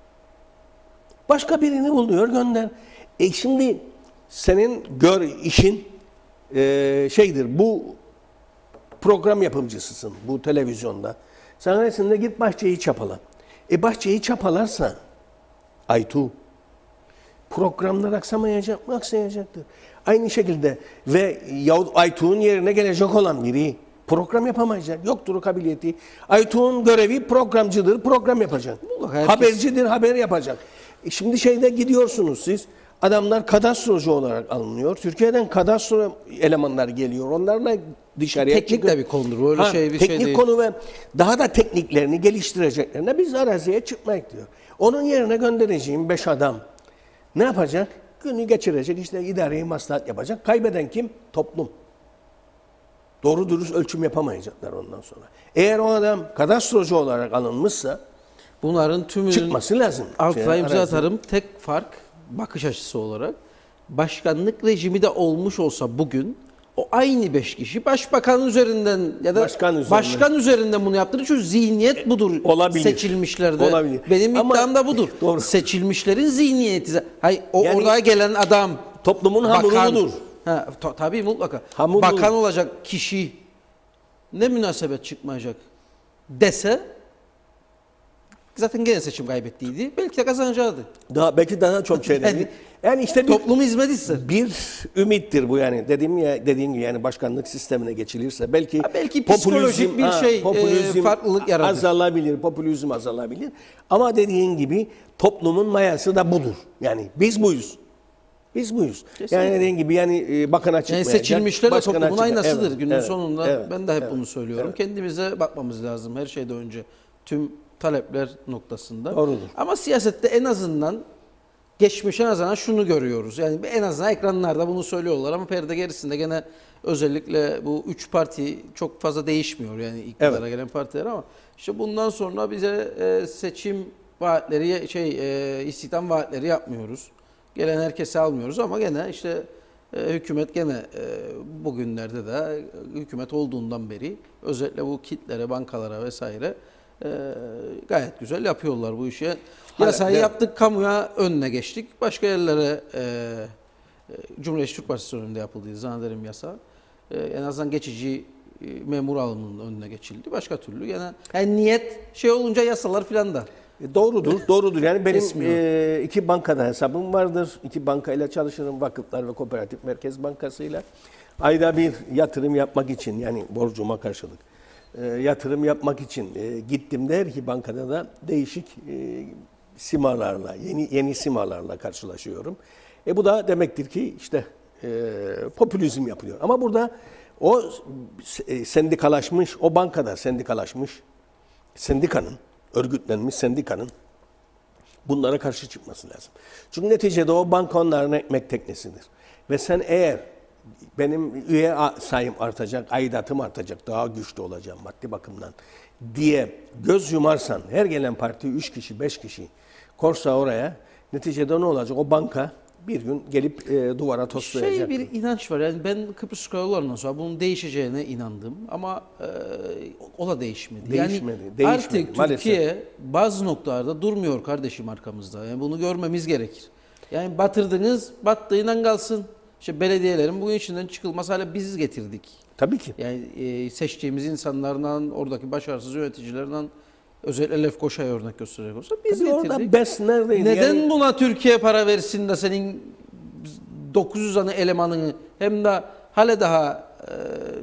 Başka birini buluyor gönder. E şimdi senin gör işin e, şeydir. Bu program yapımcısısın bu televizyonda. Sana resinde git bahçeyi çapala. E bahçeyi çapalarsa Aytu programlar aksamayacak mı? Aksayacaktır. Aynı şekilde ve yahut Aytuğ'un yerine gelecek olan biri program yapamayacak. Yoktur o kabiliyeti. Aytuğ'un görevi programcıdır. Program yapacak. Herkes... Habercidir. Haber yapacak. E şimdi şeyde gidiyorsunuz siz. Adamlar kadastrocu olarak alınıyor. Türkiye'den kadastro elemanlar geliyor. Onlarla dışarıya teknik çıkıp... de bir konudur. Öyle ha, şey bir teknik şey değil. konu ve daha da tekniklerini geliştireceklerine biz araziye çıkmak diyor. Onun yerine göndereceğim beş adam ne yapacak? Günü geçirecek, işte idareyi maslahat yapacak. Kaybeden kim? Toplum. Doğru dürüst ölçüm yapamayacaklar ondan sonra. Eğer o adam kadastrocu olarak alınmışsa bunların tümünün çıkması lazım. altına Şey, imza arazi. atarım. Tek fark bakış açısı olarak başkanlık rejimi de olmuş olsa bugün o aynı beş kişi başbakan üzerinden ya da Başkan üzerinden. başkan üzerinden bunu yaptırır. Çünkü zihniyet budur. Olabilir. Seçilmişlerde. Olabilir. Benim Ama- iddiam da budur. Doğru. Seçilmişlerin zihniyeti. Hayır, o Yani oraya gelen adam toplumun hamuru bakan- budur. Ha, ta- tabii mutlaka. Hamuru bakan budur. olacak kişi ne münasebet çıkmayacak dese zaten gene seçim kaybettiydi. Belki de kazanacaktı. Daha belki daha çok şeyler. Yani- Yani işte bir, Toplumu hizmet ister. bir ümittir bu yani. Dediğim ya dediğim gibi yani başkanlık sistemine geçilirse belki Ha, belki psikolojik bir şey, e, farklılık yaratır. azalabilir, popülizm azalabilir. Ama dediğin gibi toplumun mayası da budur. Yani biz buyuz. Biz buyuz. Kesinlikle. Yani dediğin gibi yani e, bakana Yani çıkmayacak. seçilmişler de başkana toplumun çıkacak. aynasıdır Evet, günün evet, sonunda. evet, ben de hep evet, bunu söylüyorum. evet. Kendimize bakmamız lazım her şeyden önce. Tüm talepler noktasında. Doğrudur. Ama siyasette en azından geçmişe nazaran şunu görüyoruz. Yani en azından ekranlarda bunu söylüyorlar ama perde gerisinde gene özellikle bu üç parti çok fazla değişmiyor yani iktidara Evet. gelen partiler ama işte bundan sonra bize e, seçim vaatleri şey e, istihdam vaatleri yapmıyoruz. Gelen herkese almıyoruz ama gene işte e, hükümet gene e, bugünlerde de e, hükümet olduğundan beri özellikle bu kitlere, bankalara vesaire e, gayet güzel yapıyorlar bu işi. Yasayı ne- yaptık, kamuya önüne geçtik. Başka yerlere e, e, Cumhuriyet Türk Partisi önünde yapıldığı zannederim yasa. E, en azından geçici e, memur alımının önüne geçildi. Başka türlü gene yani niyet şey olunca yasalar filan da. E, Doğrudur, doğrudur. Yani benim Kesmiyor. e, iki bankada hesabım vardır. İki bankayla çalışırım. Vakıflar ve Kooperatif Merkez Bankası'yla. Ayda bir yatırım yapmak için yani borcuma karşılık e, yatırım yapmak için e, gittim de her iki bankada da değişik e, simalarla, yeni yeni simalarla karşılaşıyorum. E bu da demektir ki işte e, popülizm yapılıyor. Ama burada o e, sendikalaşmış, o bankada sendikalaşmış sendikanın örgütlenmiş sendikanın bunlara karşı çıkması lazım. Çünkü neticede o banka onların ekmek teknesidir. Ve sen eğer benim üye sayım artacak, aidatım artacak, daha güçlü olacağım maddi bakımdan diye göz yumarsan, her gelen parti üç kişi, beş kişi korsa oraya, neticede ne olacak? O banka bir gün gelip e, duvara toslayacak. Şey bir inanç var. Yani ben Kıbrıs Krallarından sonra bunun değişeceğine inandım ama e, o da değişmedi. Değişmedi, Yani değişmedi, artık maalesef. Türkiye bazı noktalarda durmuyor kardeşim arkamızda. Yani bunu görmemiz gerekir. Yani batırdınız, battığından kalsın. İşte belediyelerin bu içinden çıkılmaz hale biz getirdik. Tabii ki. Yani e, seçtiğimiz insanlardan, oradaki başarısız yöneticilerden, özellikle Lefkoşa'ya örnek gösterecek olsa biz Tabii getirdik. orada BES neredeydi? Neden Yani, buna Türkiye para versin de senin dokuz yüz tane elemanını hem de hale daha e,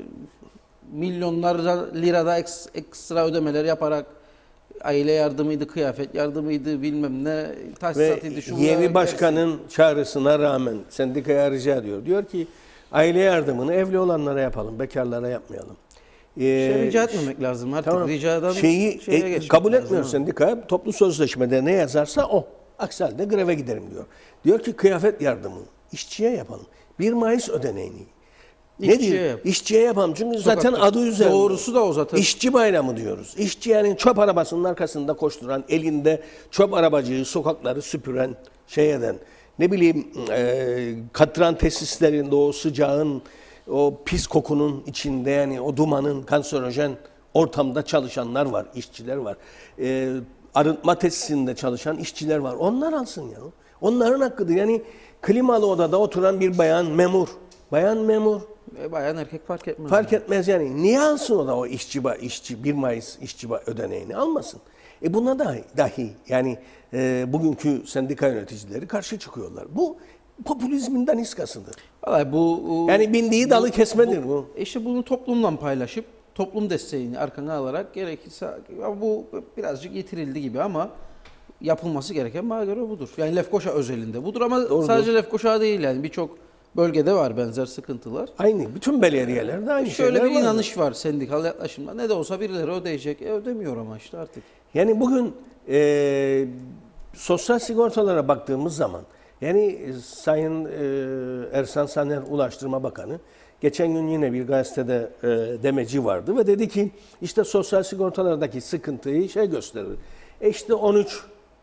milyonlarca lirada eks, ekstra ödemeler yaparak aile yardımıydı, kıyafet yardımıydı, bilmem ne, ve tahsisatıydı, şu yeni başkanın çağrısına rağmen sendikaya rica ediyor. Diyor ki aile yardımını evli olanlara yapalım, bekarlara yapmayalım. Ee, şey rica etmemek lazım artık. Tamam. Ricadan Şeyi şeye e, geçmek kabul lazım, etmiyor ha. sendika. Toplu sözleşmede ne yazarsa o. Aksi halde greve giderim diyor. Diyor ki kıyafet yardımı işçiye yapalım. Bir Mayıs ödeneğini. Ne İşçiye diyor? yap. İşçiye yapalım. Çünkü zaten Sokakta. adı üzerinde. Doğrusu da o zaten. İşçi bayramı diyoruz. İşçi yani çöp arabasının arkasında koşturan, elinde çöp arabacıyı sokakları süpüren, şey eden, ne bileyim e, katran tesislerinde o sıcağın, o pis kokunun içinde yani o dumanın kanserojen ortamda çalışanlar var, işçiler var. E, arıtma tesisinde çalışan işçiler var. Onlar alsın ya. Onların hakkıdır. Yani klimalı odada oturan bir bayan memur. Bayan memur. E, bayan erkek fark etmez. Fark etmez yani. Niye alsın o da o işçi, işçi bir Mayıs işçi ödeneğini? Almasın. E buna dahi, dahi yani e, bugünkü sendika yöneticileri karşı çıkıyorlar. Bu popülizminden iskasıdır. Vallahi bu Yani bindiği dalı kesmedir bu. İşte bunu toplumla paylaşıp toplum desteğini arkana alarak gerekirse ya bu birazcık yitirildi gibi ama yapılması gereken bana göre budur. Yani Lefkoşa özelinde budur ama Doğrudur. sadece Lefkoşa değil yani birçok bölgede var benzer sıkıntılar. Aynı. Bütün belediyelerde aynı Şöyle şeyler bir var. inanış var sendikal yaklaşımda. Ne de olsa birileri ödeyecek. E, ödemiyor ama işte artık. Yani bugün e, sosyal sigortalara baktığımız zaman yani e, Sayın e, Ersan Saner Ulaştırma Bakanı geçen gün yine bir gazetede e, demeci vardı ve dedi ki işte sosyal sigortalardaki sıkıntıyı şey gösterir. E işte on üç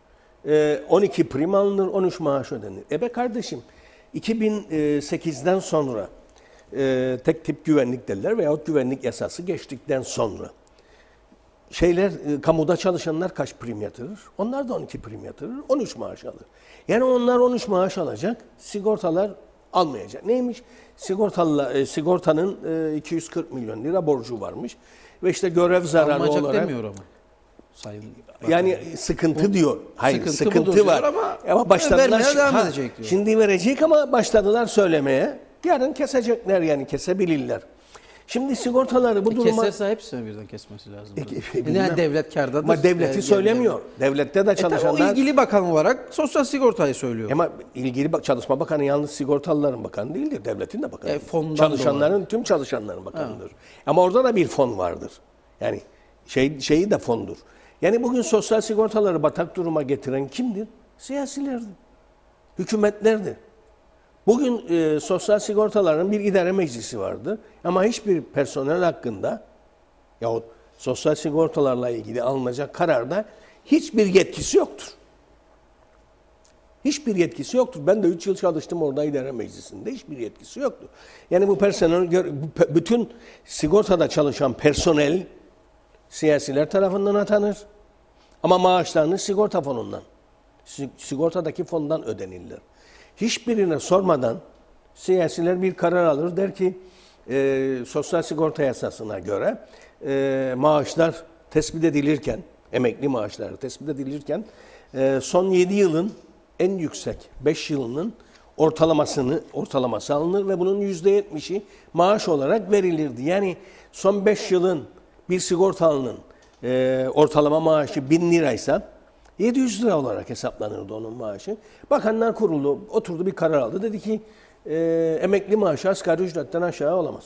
e, on iki prim alınır, on üç maaş ödenir. E be kardeşim iki bin sekizden sonra e, tek tip güvenlik derler veyahut güvenlik yasası geçtikten sonra şeyler e, kamuda çalışanlar kaç prim yatırır? Onlar da on iki prim yatırır, on üç maaş alır. Yani onlar on üç maaş alacak, sigortalar almayacak. Neymiş? Sigortalı, e, sigortanın e, iki yüz kırk milyon lira borcu varmış ve işte görev zararı Almayacak olarak demiyor ama. Sayın yani sıkıntı diyor. Hayır, sıkıntı sıkıntı, budur var. diyor ama Ama başladılar. vermeye devam Ha, edecek diyor. Şimdi verecek ama başladılar söylemeye. Yarın kesecekler yani kesebilirler. Şimdi sigortaları bu E, duruma... keserse hepsini birden kesmesi lazım. E, E, bilmem. yani devlet kârdadır. Ama devleti E, söylemiyor. Devlette de E, tabii çalışanlar... o ilgili bakan olarak sosyal sigortayı söylüyor. Ama ilgili bak Çalışma Bakanı yalnız sigortalıların bakanı değildir. Devletin de bakanı. E, fondan Çalışanların, tüm çalışanların bakanıdır. Ama orada da bir fon vardır. Yani şey şeyi de fondur. Yani bugün sosyal sigortaları batak duruma getiren kimdir? Siyasilerdir. Hükümetlerdir. Bugün e, sosyal sigortaların bir idare meclisi vardı. Ama hiçbir personel hakkında yahut sosyal sigortalarla ilgili alınacak kararda hiçbir yetkisi yoktur. Hiçbir yetkisi yoktur. Ben de üç yıl çalıştım orada idare meclisinde. Hiçbir yetkisi yoktur. Yani bu personel, bütün sigortada çalışan personel siyasiler tarafından atanır. Ama maaşlarını sigorta fonundan, sigortadaki fondan ödenirler. Hiçbirine sormadan siyasiler bir karar alır. Der ki e, sosyal sigorta yasasına göre e, maaşlar tespit edilirken, emekli maaşları tespit edilirken e, son yedi yılın en yüksek beş yılının ortalamasını ortalaması alınır ve bunun yüzde yetmişi maaş olarak verilirdi. Yani son beş yılın bir sigortalının e, ortalama maaşı bin liraysa yedi yüz lira olarak hesaplanırdı onun maaşı. Bakanlar Kurulu oturdu bir karar aldı. Dedi ki e, emekli maaşı asgari ücretten aşağı olamaz.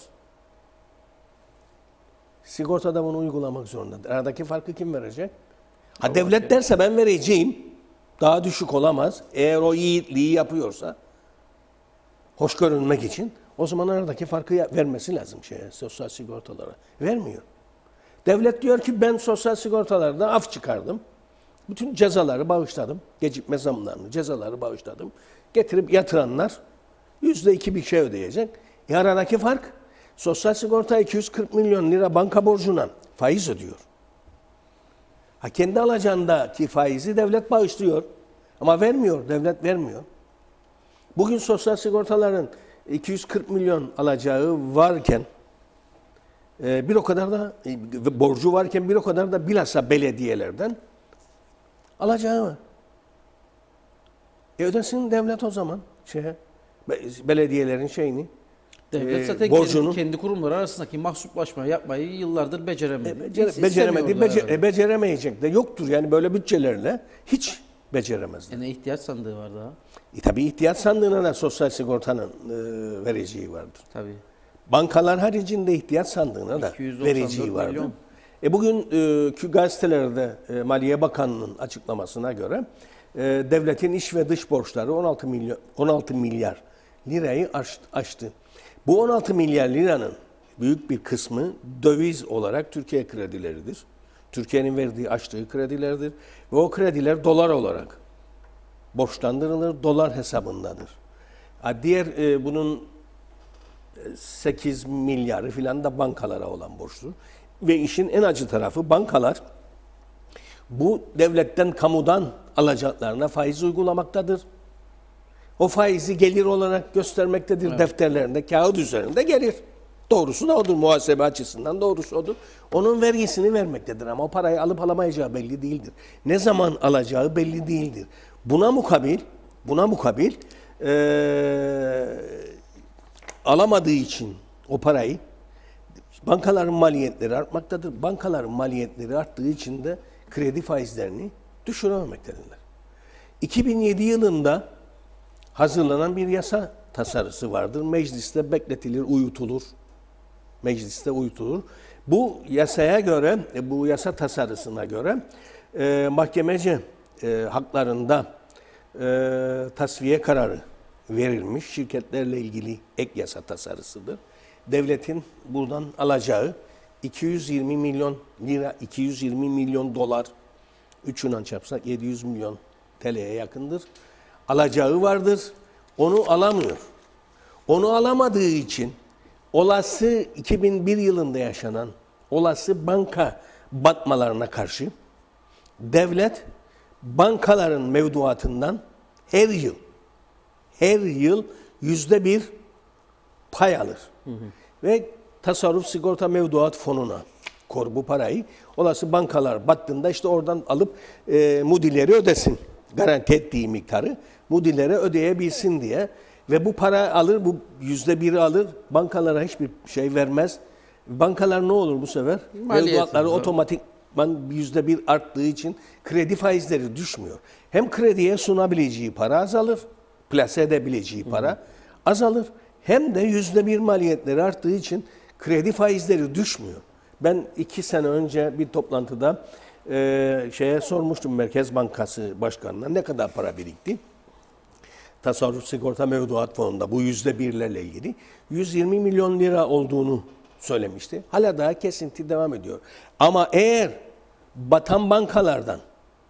Sigortada bunu uygulamak zorundadır. Aradaki farkı kim verecek? Ha devlet derse ben vereceğim. Daha düşük olamaz. Eğer o yiğitliği yapıyorsa hoş görünmek için O zaman aradaki farkı vermesi lazım şeye, sosyal sigortalara. Vermiyor. Devlet diyor ki ben sosyal sigortalarda af çıkardım. Bütün cezaları bağışladım. Gecikme zamlarını, cezaları bağışladım. Getirip yatıranlar yüzde iki bir şey ödeyecek. E aradaki fark, sosyal sigorta iki yüz kırk milyon lira banka borcuna faiz ödüyor. Ha kendi alacağındaki faizi devlet bağışlıyor. Ama vermiyor, devlet vermiyor. Bugün sosyal sigortaların iki yüz kırk milyon alacağı varken, bir o kadar da borcu varken bir o kadar da bilhassa belediyelerden alacağı var. E ödesin devlet o zaman şeye, belediyelerin şeyini, Devlet zaten e, borcunu. kendi, kendi kurumları arasındaki mahsuplaşma yapmayı yıllardır beceremedi. E, becere, beceremedi, becer, e, beceremeyecek de yoktur. Yani böyle bütçelerle hiç beceremezler. Yani ihtiyaç sandığı var daha. E, tabii ihtiyaç sandığına da sosyal sigortanın e, vereceği vardır. Tabii. Bankalar haricinde ihtiyaç sandığına da vereceği vardır. Milyon. E bugün e, gazetelerde e, Maliye Bakanı'nın açıklamasına göre e, devletin iç ve dış borçları on altı milyon on altı milyar lirayı aştı. Bu on altı milyar liranın büyük bir kısmı döviz olarak Türkiye kredileridir. Türkiye'nin verdiği, açtığı kredilerdir. Ve o krediler dolar olarak borçlandırılır, dolar hesabındadır. Diğer e, bunun sekiz milyarı filan da bankalara olan borçtur. Ve işin en acı tarafı bankalar bu devletten, kamudan alacaklarına faiz uygulamaktadır. O faizi gelir olarak göstermektedir, evet. Defterlerinde, kağıt üzerinde gelir. Doğrusu da odur, muhasebe açısından doğrusu odur. Onun vergisini vermektedir ama o parayı alıp alamayacağı belli değildir. Ne zaman alacağı belli değildir. Buna mukabil, buna mukabil ee, alamadığı için o parayı, bankaların maliyetleri artmaktadır. Bankaların maliyetleri arttığı için de kredi faizlerini düşürememektedirler. iki bin yedi yılında hazırlanan bir yasa tasarısı vardır. Mecliste bekletilir, uyutulur. Mecliste uyutulur. Bu yasaya göre, bu yasa tasarısına göre e, mahkemece e, haklarında e, tasfiye kararı verilmiş. Şirketlerle ilgili ek yasa tasarısıdır. Devletin buradan alacağı iki yüz yirmi milyon lira, iki yüz yirmi milyon dolar, üçünden çarpsak yedi yüz milyon T L'ye yakındır. Alacağı vardır. Onu alamıyor. Onu alamadığı için olası iki bin bir yılında yaşanan olası banka batmalarına karşı devlet bankaların mevduatından her yıl her yıl yüzde bir pay alır. Hı hı. Ve tasarruf sigorta mevduat fonuna kor bu parayı. Olası bankalar battığında işte oradan alıp e, mudileri ödesin. Garanti ettiği miktarı mudilere ödeyebilsin diye. Ve bu para alır, bu yüzde biri alır, bankalara hiçbir şey vermez. Bankalar ne olur bu sefer? Mevduatları otomatikman yüzde bir arttığı için kredi faizleri düşmüyor. Hem krediye sunabileceği para azalır, plase edebileceği para azalır. Hem de yüzde bir maliyetleri arttığı için kredi faizleri düşmüyor. Ben iki sene önce bir toplantıda e, şeye sormuştum, Merkez Bankası Başkanı'na ne kadar para birikti? Tasarruf sigorta mevduat fonunda bu yüzde birlerle ilgili yüz yirmi milyon lira olduğunu söylemişti. Hala daha kesinti devam ediyor. Ama eğer batan bankalardan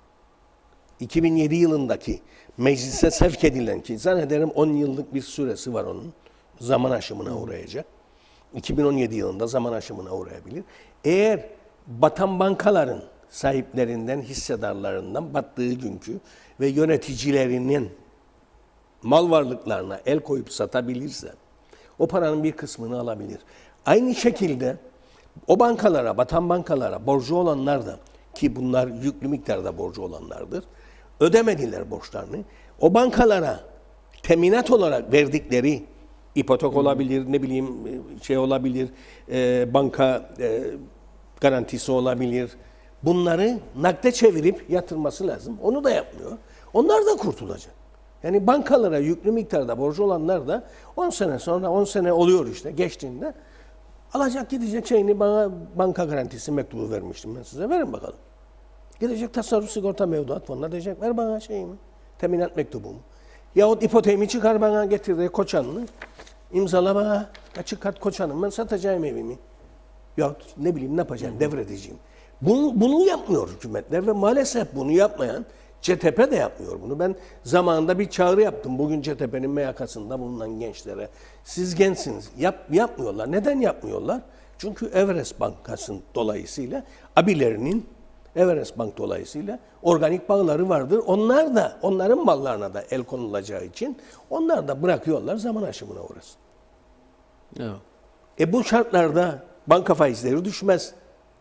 iki bin yedi yılındaki meclise sevk edilen, ki zannederim on yıllık bir süresi var onun, zaman aşımına uğrayacak. iki bin on yedi yılında zaman aşımına uğrayabilir. Eğer batan bankaların sahiplerinden, hissedarlarından battığı günkü ve yöneticilerinin mal varlıklarına el koyup satabilirse o paranın bir kısmını alabilir. Aynı şekilde o bankalara, batan bankalara borcu olanlar da, ki bunlar yüklü miktarda borcu olanlardır, ödemediler borçlarını. O bankalara teminat olarak verdikleri ipotek olabilir, ne bileyim şey olabilir, e, banka e, garantisi olabilir. Bunları nakde çevirip yatırması lazım. Onu da yapmıyor. Onlar da kurtulacak. Yani bankalara yüklü miktarda borcu olanlar da on sene sonra, on sene oluyor işte geçtiğinde alacak, gidecek şeyini, bana banka garantisi mektubu vermiştim ben size, verin bakalım. Gidecek tasarruf sigorta mevduat fonuna diyecek, ver bana şeyimi, teminat mektubumu. Yahut ipoteğimi çıkar bana, getir de koçanını, İmzalama, açık kart Koçan'ım ben satacağım evimi. Ya ne bileyim ne yapacağım, devredeceğim. Bunu, bunu yapmıyor hükümetler ve maalesef bunu yapmayan C T P de yapmıyor bunu. Ben zamanında bir çağrı yaptım. Bugün C T P'nin M Y K'sında bulunan gençlere. Siz gençsiniz. Yap, yapmıyorlar. Neden yapmıyorlar? Çünkü Everest Bankası'nın dolayısıyla abilerinin Everest Bank dolayısıyla organik bağları vardır. Onlar da onların mallarına da el konulacağı için onlar da bırakıyorlar zaman aşımına uğrasın. Evet. E bu şartlarda banka faizleri düşmez.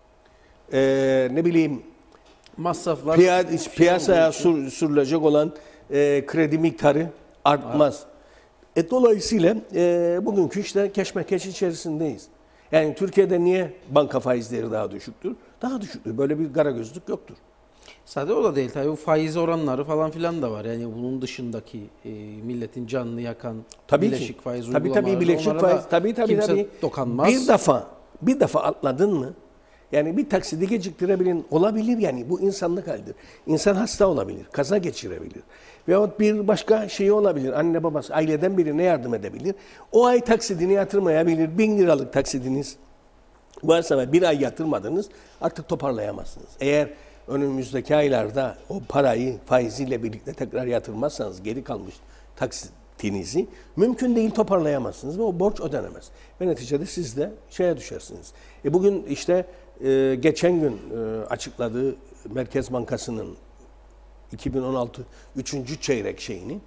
Ee, ne bileyim Masraflar piya, piyasaya sür, sürülecek olan e, kredi miktarı artmaz. E, dolayısıyla e, bugünkü işte keşmekeş içerisindeyiz. Yani Türkiye'de niye banka faizleri daha düşüktür? Daha düşüktür. Böyle bir kara gözlük yoktur. Sadece o da değil tabii, bu faiz oranları falan filan da var. Yani bunun dışındaki e, milletin canını yakan Tabii bileşik ki. faiz Tabii uygulamaları, tabii bileşik onlara faiz. da Tabii tabii kimse tabii. dokanmaz. Bir defa bir defa atladın mı? Yani bir taksidi geciktirebilin olabilir yani bu insanlık halidir. İnsan hasta olabilir, kaza geçirebilir. Veyahut bir başka şey olabilir. Anne babası aileden birine yardım edebilir. O ay taksidini yatırmayabilir. Bin liralık taksidiniz varsa ve bir ay yatırmadınız artık toparlayamazsınız. Eğer önümüzdeki aylarda o parayı faiziyle birlikte tekrar yatırmazsanız geri kalmış taksitinizi mümkün değil toparlayamazsınız ve o borç ödenemez. Ve neticede siz de şeye düşersiniz. E bugün işte e, geçen gün e, açıkladığı Merkez Bankası'nın iki bin on altı üçüncü çeyrek şeyini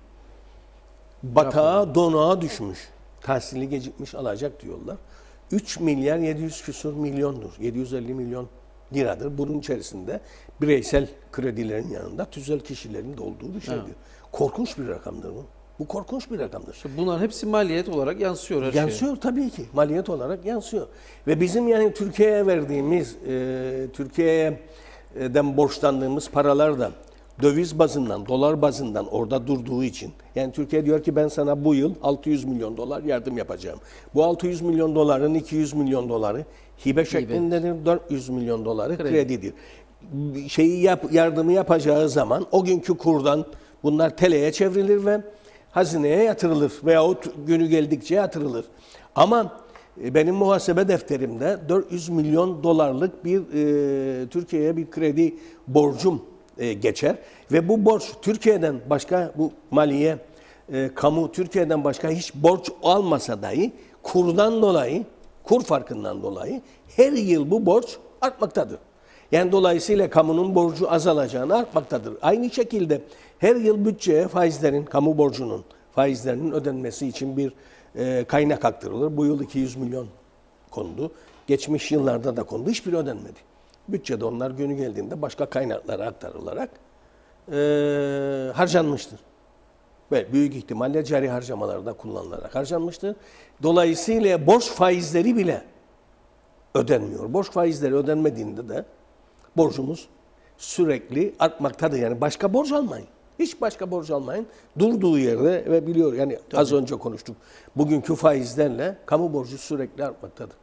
batağa donağa düşmüş. Tahsili gecikmiş alacak diyorlar. üç milyar yedi yüz küsur milyondur. yedi yüz elli milyon liradır. Bunun içerisinde bireysel kredilerin yanında tüzel kişilerin de olduğu bir şeydir. Evet. Korkunç bir rakamdır bu. Bu korkunç bir rakamdır. İşte bunların hepsi maliyet olarak yansıyor her şeye. Yansıyor tabii ki. Maliyet olarak yansıyor. Ve bizim yani Türkiye'ye verdiğimiz, e, Türkiye'den borçlandığımız paralar da döviz bazından, dolar bazından orada durduğu için. Yani Türkiye diyor ki ben sana bu yıl altı yüz milyon dolar yardım yapacağım. Bu altı yüz milyon doların iki yüz milyon doları hibe şeklindedir, dört yüz milyon doları Kredi. kredidir. Şeyi yap, yardımı yapacağı zaman o günkü kurdan bunlar T L'ye çevrilir ve hazineye yatırılır veyahut günü geldikçe yatırılır. Ama benim muhasebe defterimde dört yüz milyon dolarlık bir e, Türkiye'ye bir kredi borcum e, geçer ve bu borç Türkiye'den başka bu maliye e, kamu Türkiye'den başka hiç borç almasa dahi kurdan dolayı kur farkından dolayı her yıl bu borç artmaktadır. Yani dolayısıyla kamunun borcu azalacağını artmaktadır. Aynı şekilde her yıl bütçeye faizlerin, kamu borcunun faizlerinin ödenmesi için bir e, kaynak aktarılır. Bu yıl iki yüz milyon kondu. Geçmiş yıllarda da kondu. Hiçbiri ödenmedi. Bütçede onlar günü geldiğinde başka kaynaklara aktarılarak e, harcanmıştır. Ve büyük ihtimalle cari harcamalarda kullanılarak harcanmıştır. Dolayısıyla borç faizleri bile ödenmiyor. Borç faizleri ödenmediğinde de borcumuz sürekli artmaktadır. Yani başka borç almayın. Hiç başka borç almayın. Durduğu yerde ve biliyor yani Tabii. az önce konuştuk. Bugünkü faizlerle kamu borcu sürekli artmaktadır.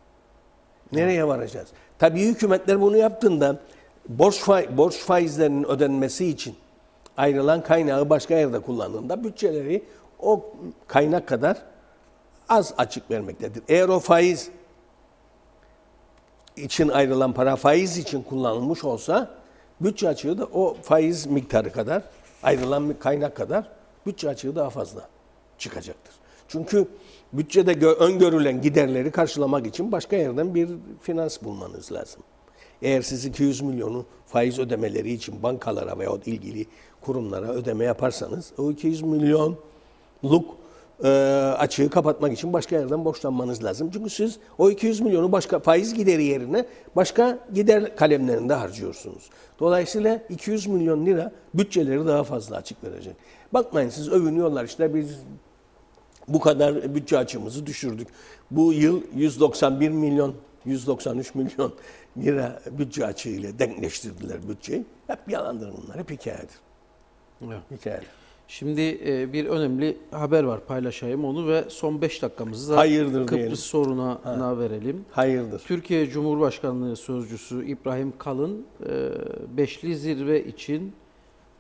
Nereye varacağız? Tabii hükümetler bunu yaptığında borç, faiz, borç faizlerinin ödenmesi için ayrılan kaynağı başka yerde kullandığında bütçeleri o kaynak kadar az açık vermektedir. Eğer o faiz için ayrılan para faiz için kullanılmış olsa bütçe açığı da o faiz miktarı kadar ayrılan bir kaynak kadar bütçe açığı daha fazla çıkacaktır. Çünkü bütçede öngörülen giderleri karşılamak için başka yerden bir finans bulmanız lazım. Eğer siz iki yüz milyonu faiz ödemeleri için bankalara veya ilgili kurumlara ödeme yaparsanız o iki yüz milyonluk e, açığı kapatmak için başka yerden borçlanmanız lazım. Çünkü siz o iki yüz milyonu başka faiz gideri yerine başka gider kalemlerinde harcıyorsunuz. Dolayısıyla iki yüz milyon lira bütçeleri daha fazla açık verecek. Bakmayın siz övünüyorlar işte biz bu kadar bütçe açığımızı düşürdük. Bu yıl yüz doksan bir milyon, yüz doksan üç milyon lira bütçe açığıyla denkleştirdiler bütçeyi. Hep yalandır bunlar, hep hikayedir. Evet. Hikayedir. Şimdi bir önemli haber var, paylaşayım onu ve son beş dakikamızı da Hayırdır Kıbrıs diyelim. sorununa ha. verelim. Hayırdır. Türkiye Cumhurbaşkanlığı Sözcüsü İbrahim Kalın beşli zirve için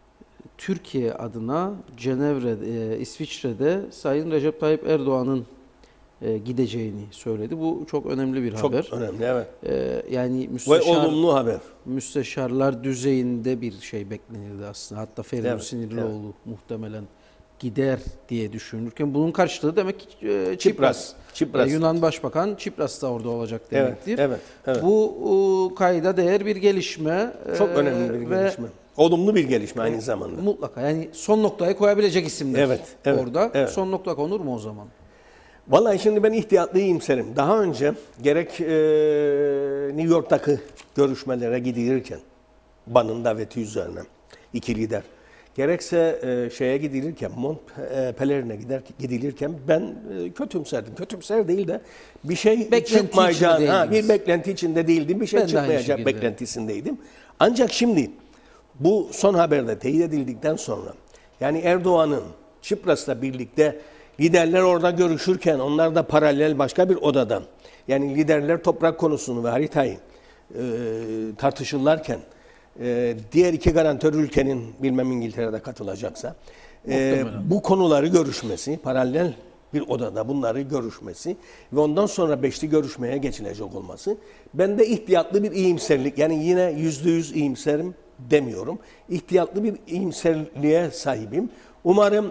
Türkiye adına Cenevre, İsviçre'de Sayın Recep Tayyip Erdoğan'ın e, gideceğini söyledi. Bu çok önemli bir Çok haber. önemli, evet. E, yani Ve müsteşar, olumlu haber. müsteşarlar düzeyinde bir şey beklenirdi aslında. Hatta Feridun Evet, Sinirlioğlu evet. muhtemelen gider diye düşünürken bunun karşılığı demek ki e, Çipras. Çipras. Çipras. E, Yunan Başbakan Çipras da orada olacak Evet, demektir. evet, evet. Bu e, kayda değer bir gelişme. Çok e, önemli bir ve gelişme. Olumlu bir gelişme aynı zamanda. mutlaka yani son noktayı koyabilecek isimler Evet, evet, orada. evet. Son nokta konur mu o zaman? Vallahi şimdi ben ihtiyatlı iyimserim. Daha önce gerek e, New York'taki görüşmelere gidilirken, Ban'ın daveti üzerine iki lider, gerekse e, şeye gidilirken, Montpellier'e gider gidilirken ben e, kötümserdim. Kötümser değil de bir şey Beklenti çıkmayacağını, içinde ha, bir değildiniz. beklenti içinde değildim. Bir şey Ben de aynı çıkmayacak şekilde. beklentisindeydim. Ancak şimdi bu son haberde teyit edildikten sonra, yani Erdoğan'ın Çipras'la birlikte liderler orada görüşürken, onlar da paralel başka bir odada, yani liderler toprak konusunu ve haritayı e, tartışırlarken, e, diğer iki garantör ülkenin, bilmem İngiltere'de katılacaksa, e, bu konuları görüşmesi, paralel bir odada bunları görüşmesi ve ondan sonra beşli görüşmeye geçilecek olması, bende ihtiyatlı bir iyimserlik, yani yine yüzde yüz iyimserim demiyorum, ihtiyatlı bir iyimserliğe sahibim. Umarım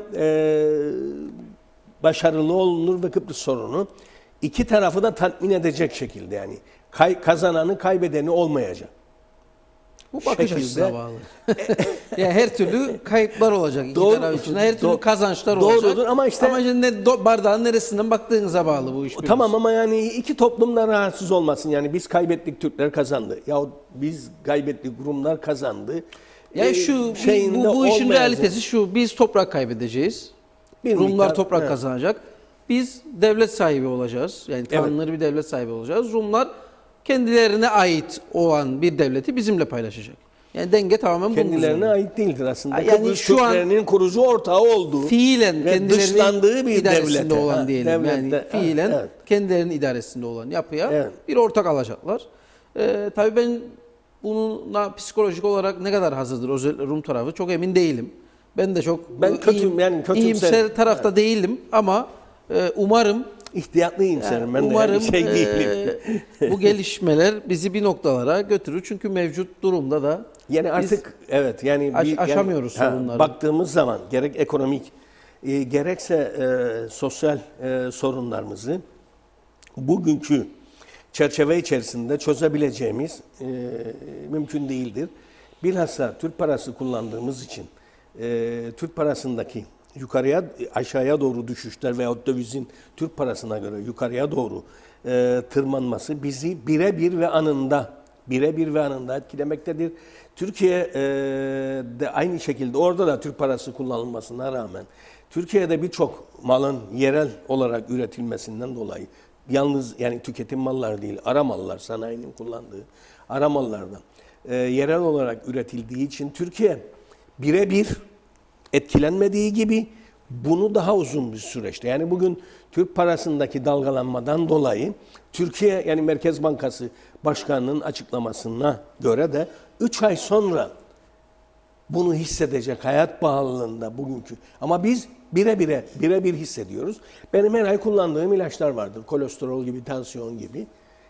e, başarılı olunur ve Kıbrıs sorunu iki tarafı da tatmin edecek şekilde, yani kay, kazananı kaybedeni olmayacak. Bu bakış şekilde- açısına bağlı. Ya her türlü kayıplar olacak iki Doğru- taraf için. Her türlü doğru- kazançlar doğrudur olacak. ama işte- ama işte ne, do- bardağın neresinden baktığınıza bağlı bu iş. biraz. Tamam ama yani iki toplum da rahatsız olmasın. Yani biz kaybettik, Türkler kazandı. Ya biz kaybettik, Rumlar kazandı. Ya Ee, şu şeyinde bu, bu işin olmayacak. realitesi şu: biz toprak kaybedeceğiz. Bir Rumlar miktar, toprak evet. kazanacak. Biz devlet sahibi olacağız. Yani Evet. tanrıları bir devlet sahibi olacağız. Rumlar kendilerine ait olan bir devleti bizimle paylaşacak. Yani denge tamamen bunun Kendilerine üzerine. ait değildir aslında. Yani Kıbrıs şu an- Türklerinin kurucu ortağı olduğu Fiilen ve kendilerinin dışlandığı bir idaresinde devlete. olan Ha, diyelim. devlette, yani ha, fiilen evet. kendilerinin idaresinde olan yapıya Evet. bir ortak alacaklar. Ee, tabii ben bununla psikolojik olarak ne kadar hazırdır özellikle Rum tarafı çok emin değilim. Ben de çok Ben e, kötüm- iyim- yani kötümser- iyimser tarafta değilim ama e, umarım ihtiyatlı iyimserim. Ben umarım de şey değilim. e, bu gelişmeler bizi bir noktalara götürür. Çünkü mevcut durumda da Yani artık evet yani aş- bir- aşamıyoruz yani, sorunları. baktığımız zaman gerek ekonomik e, gerekse e, sosyal e, sorunlarımızı bugünkü çerçeve içerisinde çözebileceğimiz e, mümkün değildir. Bilhassa Türk parası kullandığımız için e, Türk parasındaki yukarıya aşağıya doğru düşüşler veyahut dövizin Türk parasına göre yukarıya doğru e, tırmanması bizi birebir ve anında birebir ve anında etkilemektedir. Türkiye e, de aynı şekilde orada da Türk parası kullanılmasına rağmen Türkiye'de birçok malın yerel olarak üretilmesinden dolayı yalnız yani tüketim malları değil, ara mallar, sanayinin kullandığı ara mallardan e, yerel olarak üretildiği için Türkiye birebir etkilenmediği gibi bunu daha uzun bir süreçte. Yani bugün Türk parasındaki dalgalanmadan dolayı Türkiye yani Merkez Bankası Başkanı'nın açıklamasına göre de üç ay sonra bunu hissedecek hayat pahalılığında bugünkü. Ama biz bire bire, bire bir hissediyoruz. Benim her ay kullandığım ilaçlar vardır. Kolesterol gibi, tansiyon gibi.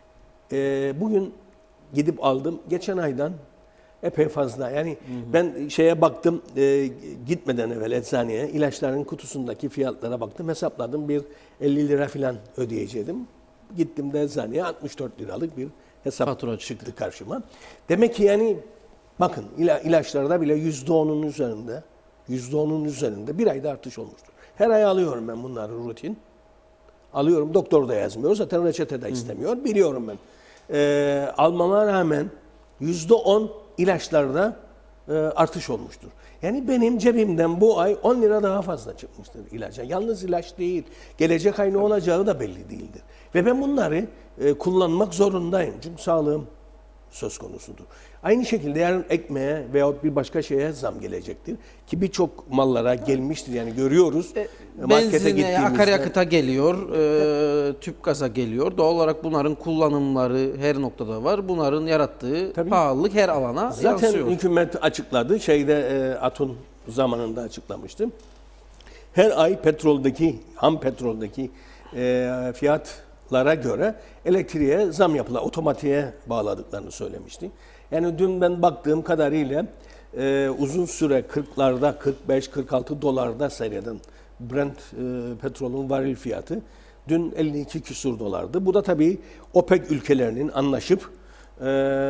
Ee, bugün gidip aldım. Geçen aydan epey fazla. Yani hı hı. Ben şeye baktım, e, gitmeden evvel eczaneye, ilaçların kutusundaki fiyatlara baktım. Hesapladım, bir elli lira falan ödeyecektim. Gittim de eczaneye altmış dört liralık bir hesap Fatura çıktı çıktı. karşıma. Demek ki yani bakın ila, ilaçlarda bile yüzde onun üzerinde, yüzde onun üzerinde bir ayda artış olmuştur. Her ay alıyorum ben bunları rutin. Alıyorum, doktor da yazmıyor. Zaten reçete de istemiyor. Biliyorum ben. Ee, almama rağmen yüzde on ilaçlarda e, artış olmuştur. Yani benim cebimden bu ay on lira daha fazla çıkmıştır ilaca. Yalnız ilaç değil. Gelecek ay ne olacağı da belli değildir. Ve ben bunları e, kullanmak zorundayım. Çünkü sağlığım söz konusudur. Aynı şekilde yarın ekmeğe veyahut bir başka şeye zam gelecektir. Ki birçok mallara gelmiştir. Yani görüyoruz. E, markete Benzine, gittiğimizde. akaryakıta geliyor, e, tüp gaza geliyor. Doğal olarak bunların kullanımları her noktada var. Bunların yarattığı Tabii. pahalılık her alana Zaten yansıyor. hükümet açıkladı. Şeyde e, Atun zamanında açıklamıştım. Her ay petroldeki, ham petroldeki e, fiyatlara göre elektriğe zam yapıla, otomatiğe bağladıklarını söylemişti. Yani dün ben baktığım kadarıyla e, uzun süre kırklarda, kırk beş kırk altı dolarda seyreden Brent e, petrolün varil fiyatı dün elli iki küsur dolardı. Bu da tabii OPEC ülkelerinin anlaşıp e,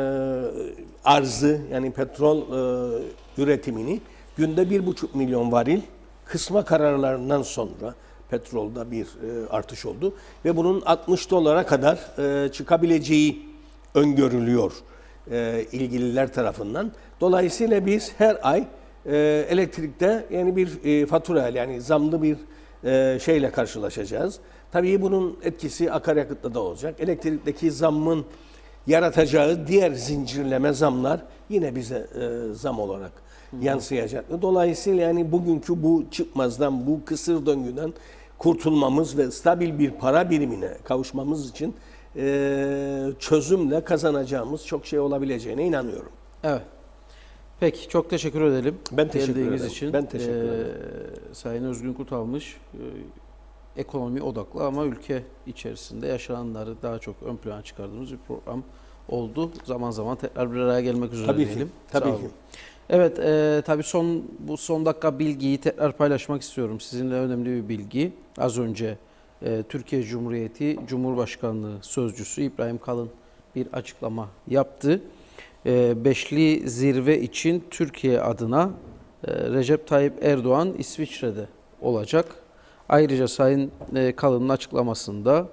arzı, yani petrol e, üretimini günde bir buçuk milyon varil kısma kararlarından sonra petrolda bir e, artış oldu ve bunun altmış dolara kadar e, çıkabileceği öngörülüyor e, ilgililer tarafından. Dolayısıyla biz her ay e, elektrikte yani bir e, fatura, yani zamlı bir e, şeyle karşılaşacağız. Tabii bunun etkisi akaryakıtta da olacak. Elektrikteki zammın yaratacağı diğer zincirleme zamlar yine bize e, zam olarak yansıyacak. Dolayısıyla yani bugünkü bu çıkmazdan, bu kısır döngüden kurtulmamız ve stabil bir para birimine kavuşmamız için e, çözümle kazanacağımız çok şey olabileceğine inanıyorum. Evet. Peki, çok teşekkür edelim. Ben teşekkür Geldiğiniz ederim. için. Ben teşekkür Ee, ederim. Sayın Özgün Kutalmış, e, ekonomi odaklı ama ülke içerisinde yaşananları daha çok ön plana çıkardığımız bir program oldu. Zaman zaman tekrar bir araya gelmek üzere Tabii diyelim. ki. Tabii Sağ ki. olun. Evet, e, tabii son bu son dakika bilgiyi tekrar paylaşmak istiyorum. Sizinle önemli bir bilgi. Az önce e, Türkiye Cumhuriyeti Cumhurbaşkanlığı Sözcüsü İbrahim Kalın bir açıklama yaptı. E, beşli zirve için Türkiye adına e, Recep Tayyip Erdoğan İsviçre'de olacak. Ayrıca Sayın e, Kalın'ın açıklamasında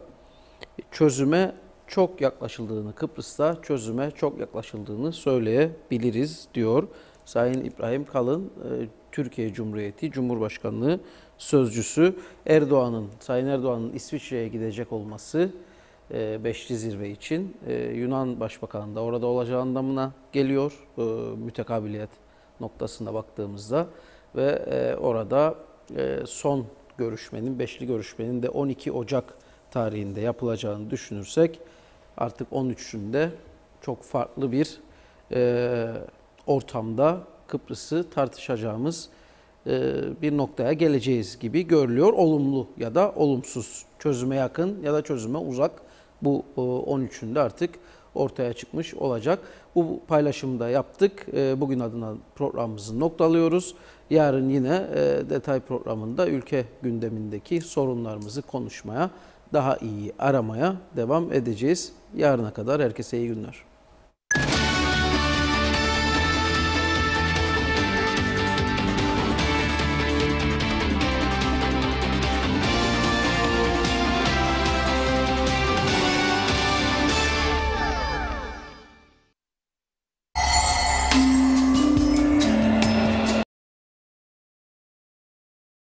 çözüme çok yaklaşıldığını, Kıbrıs'ta çözüme çok yaklaşıldığını söyleyebiliriz diyor Sayın İbrahim Kalın, Türkiye Cumhuriyeti Cumhurbaşkanlığı Sözcüsü. Erdoğan'ın, Sayın Erdoğan'ın İsviçre'ye gidecek olması Beşli Zirve için Yunan Başbakanı da orada olacağı anlamına geliyor mütekabiliyet noktasına baktığımızda ve orada son görüşmenin, beşli görüşmenin de on iki Ocak tarihinde yapılacağını düşünürsek artık on üçünde çok farklı bir e, ortamda Kıbrıs'ı tartışacağımız e, bir noktaya geleceğiz gibi görülüyor. Olumlu ya da olumsuz, çözüme yakın ya da çözüme uzak, bu e, on üçünde artık ortaya çıkmış olacak. Bu paylaşımı da yaptık. E, bugün adına programımızı noktalıyoruz. Yarın yine e, detay programında ülke gündemindeki sorunlarımızı konuşmaya, daha iyi aramaya devam edeceğiz. Yarına kadar herkese iyi günler.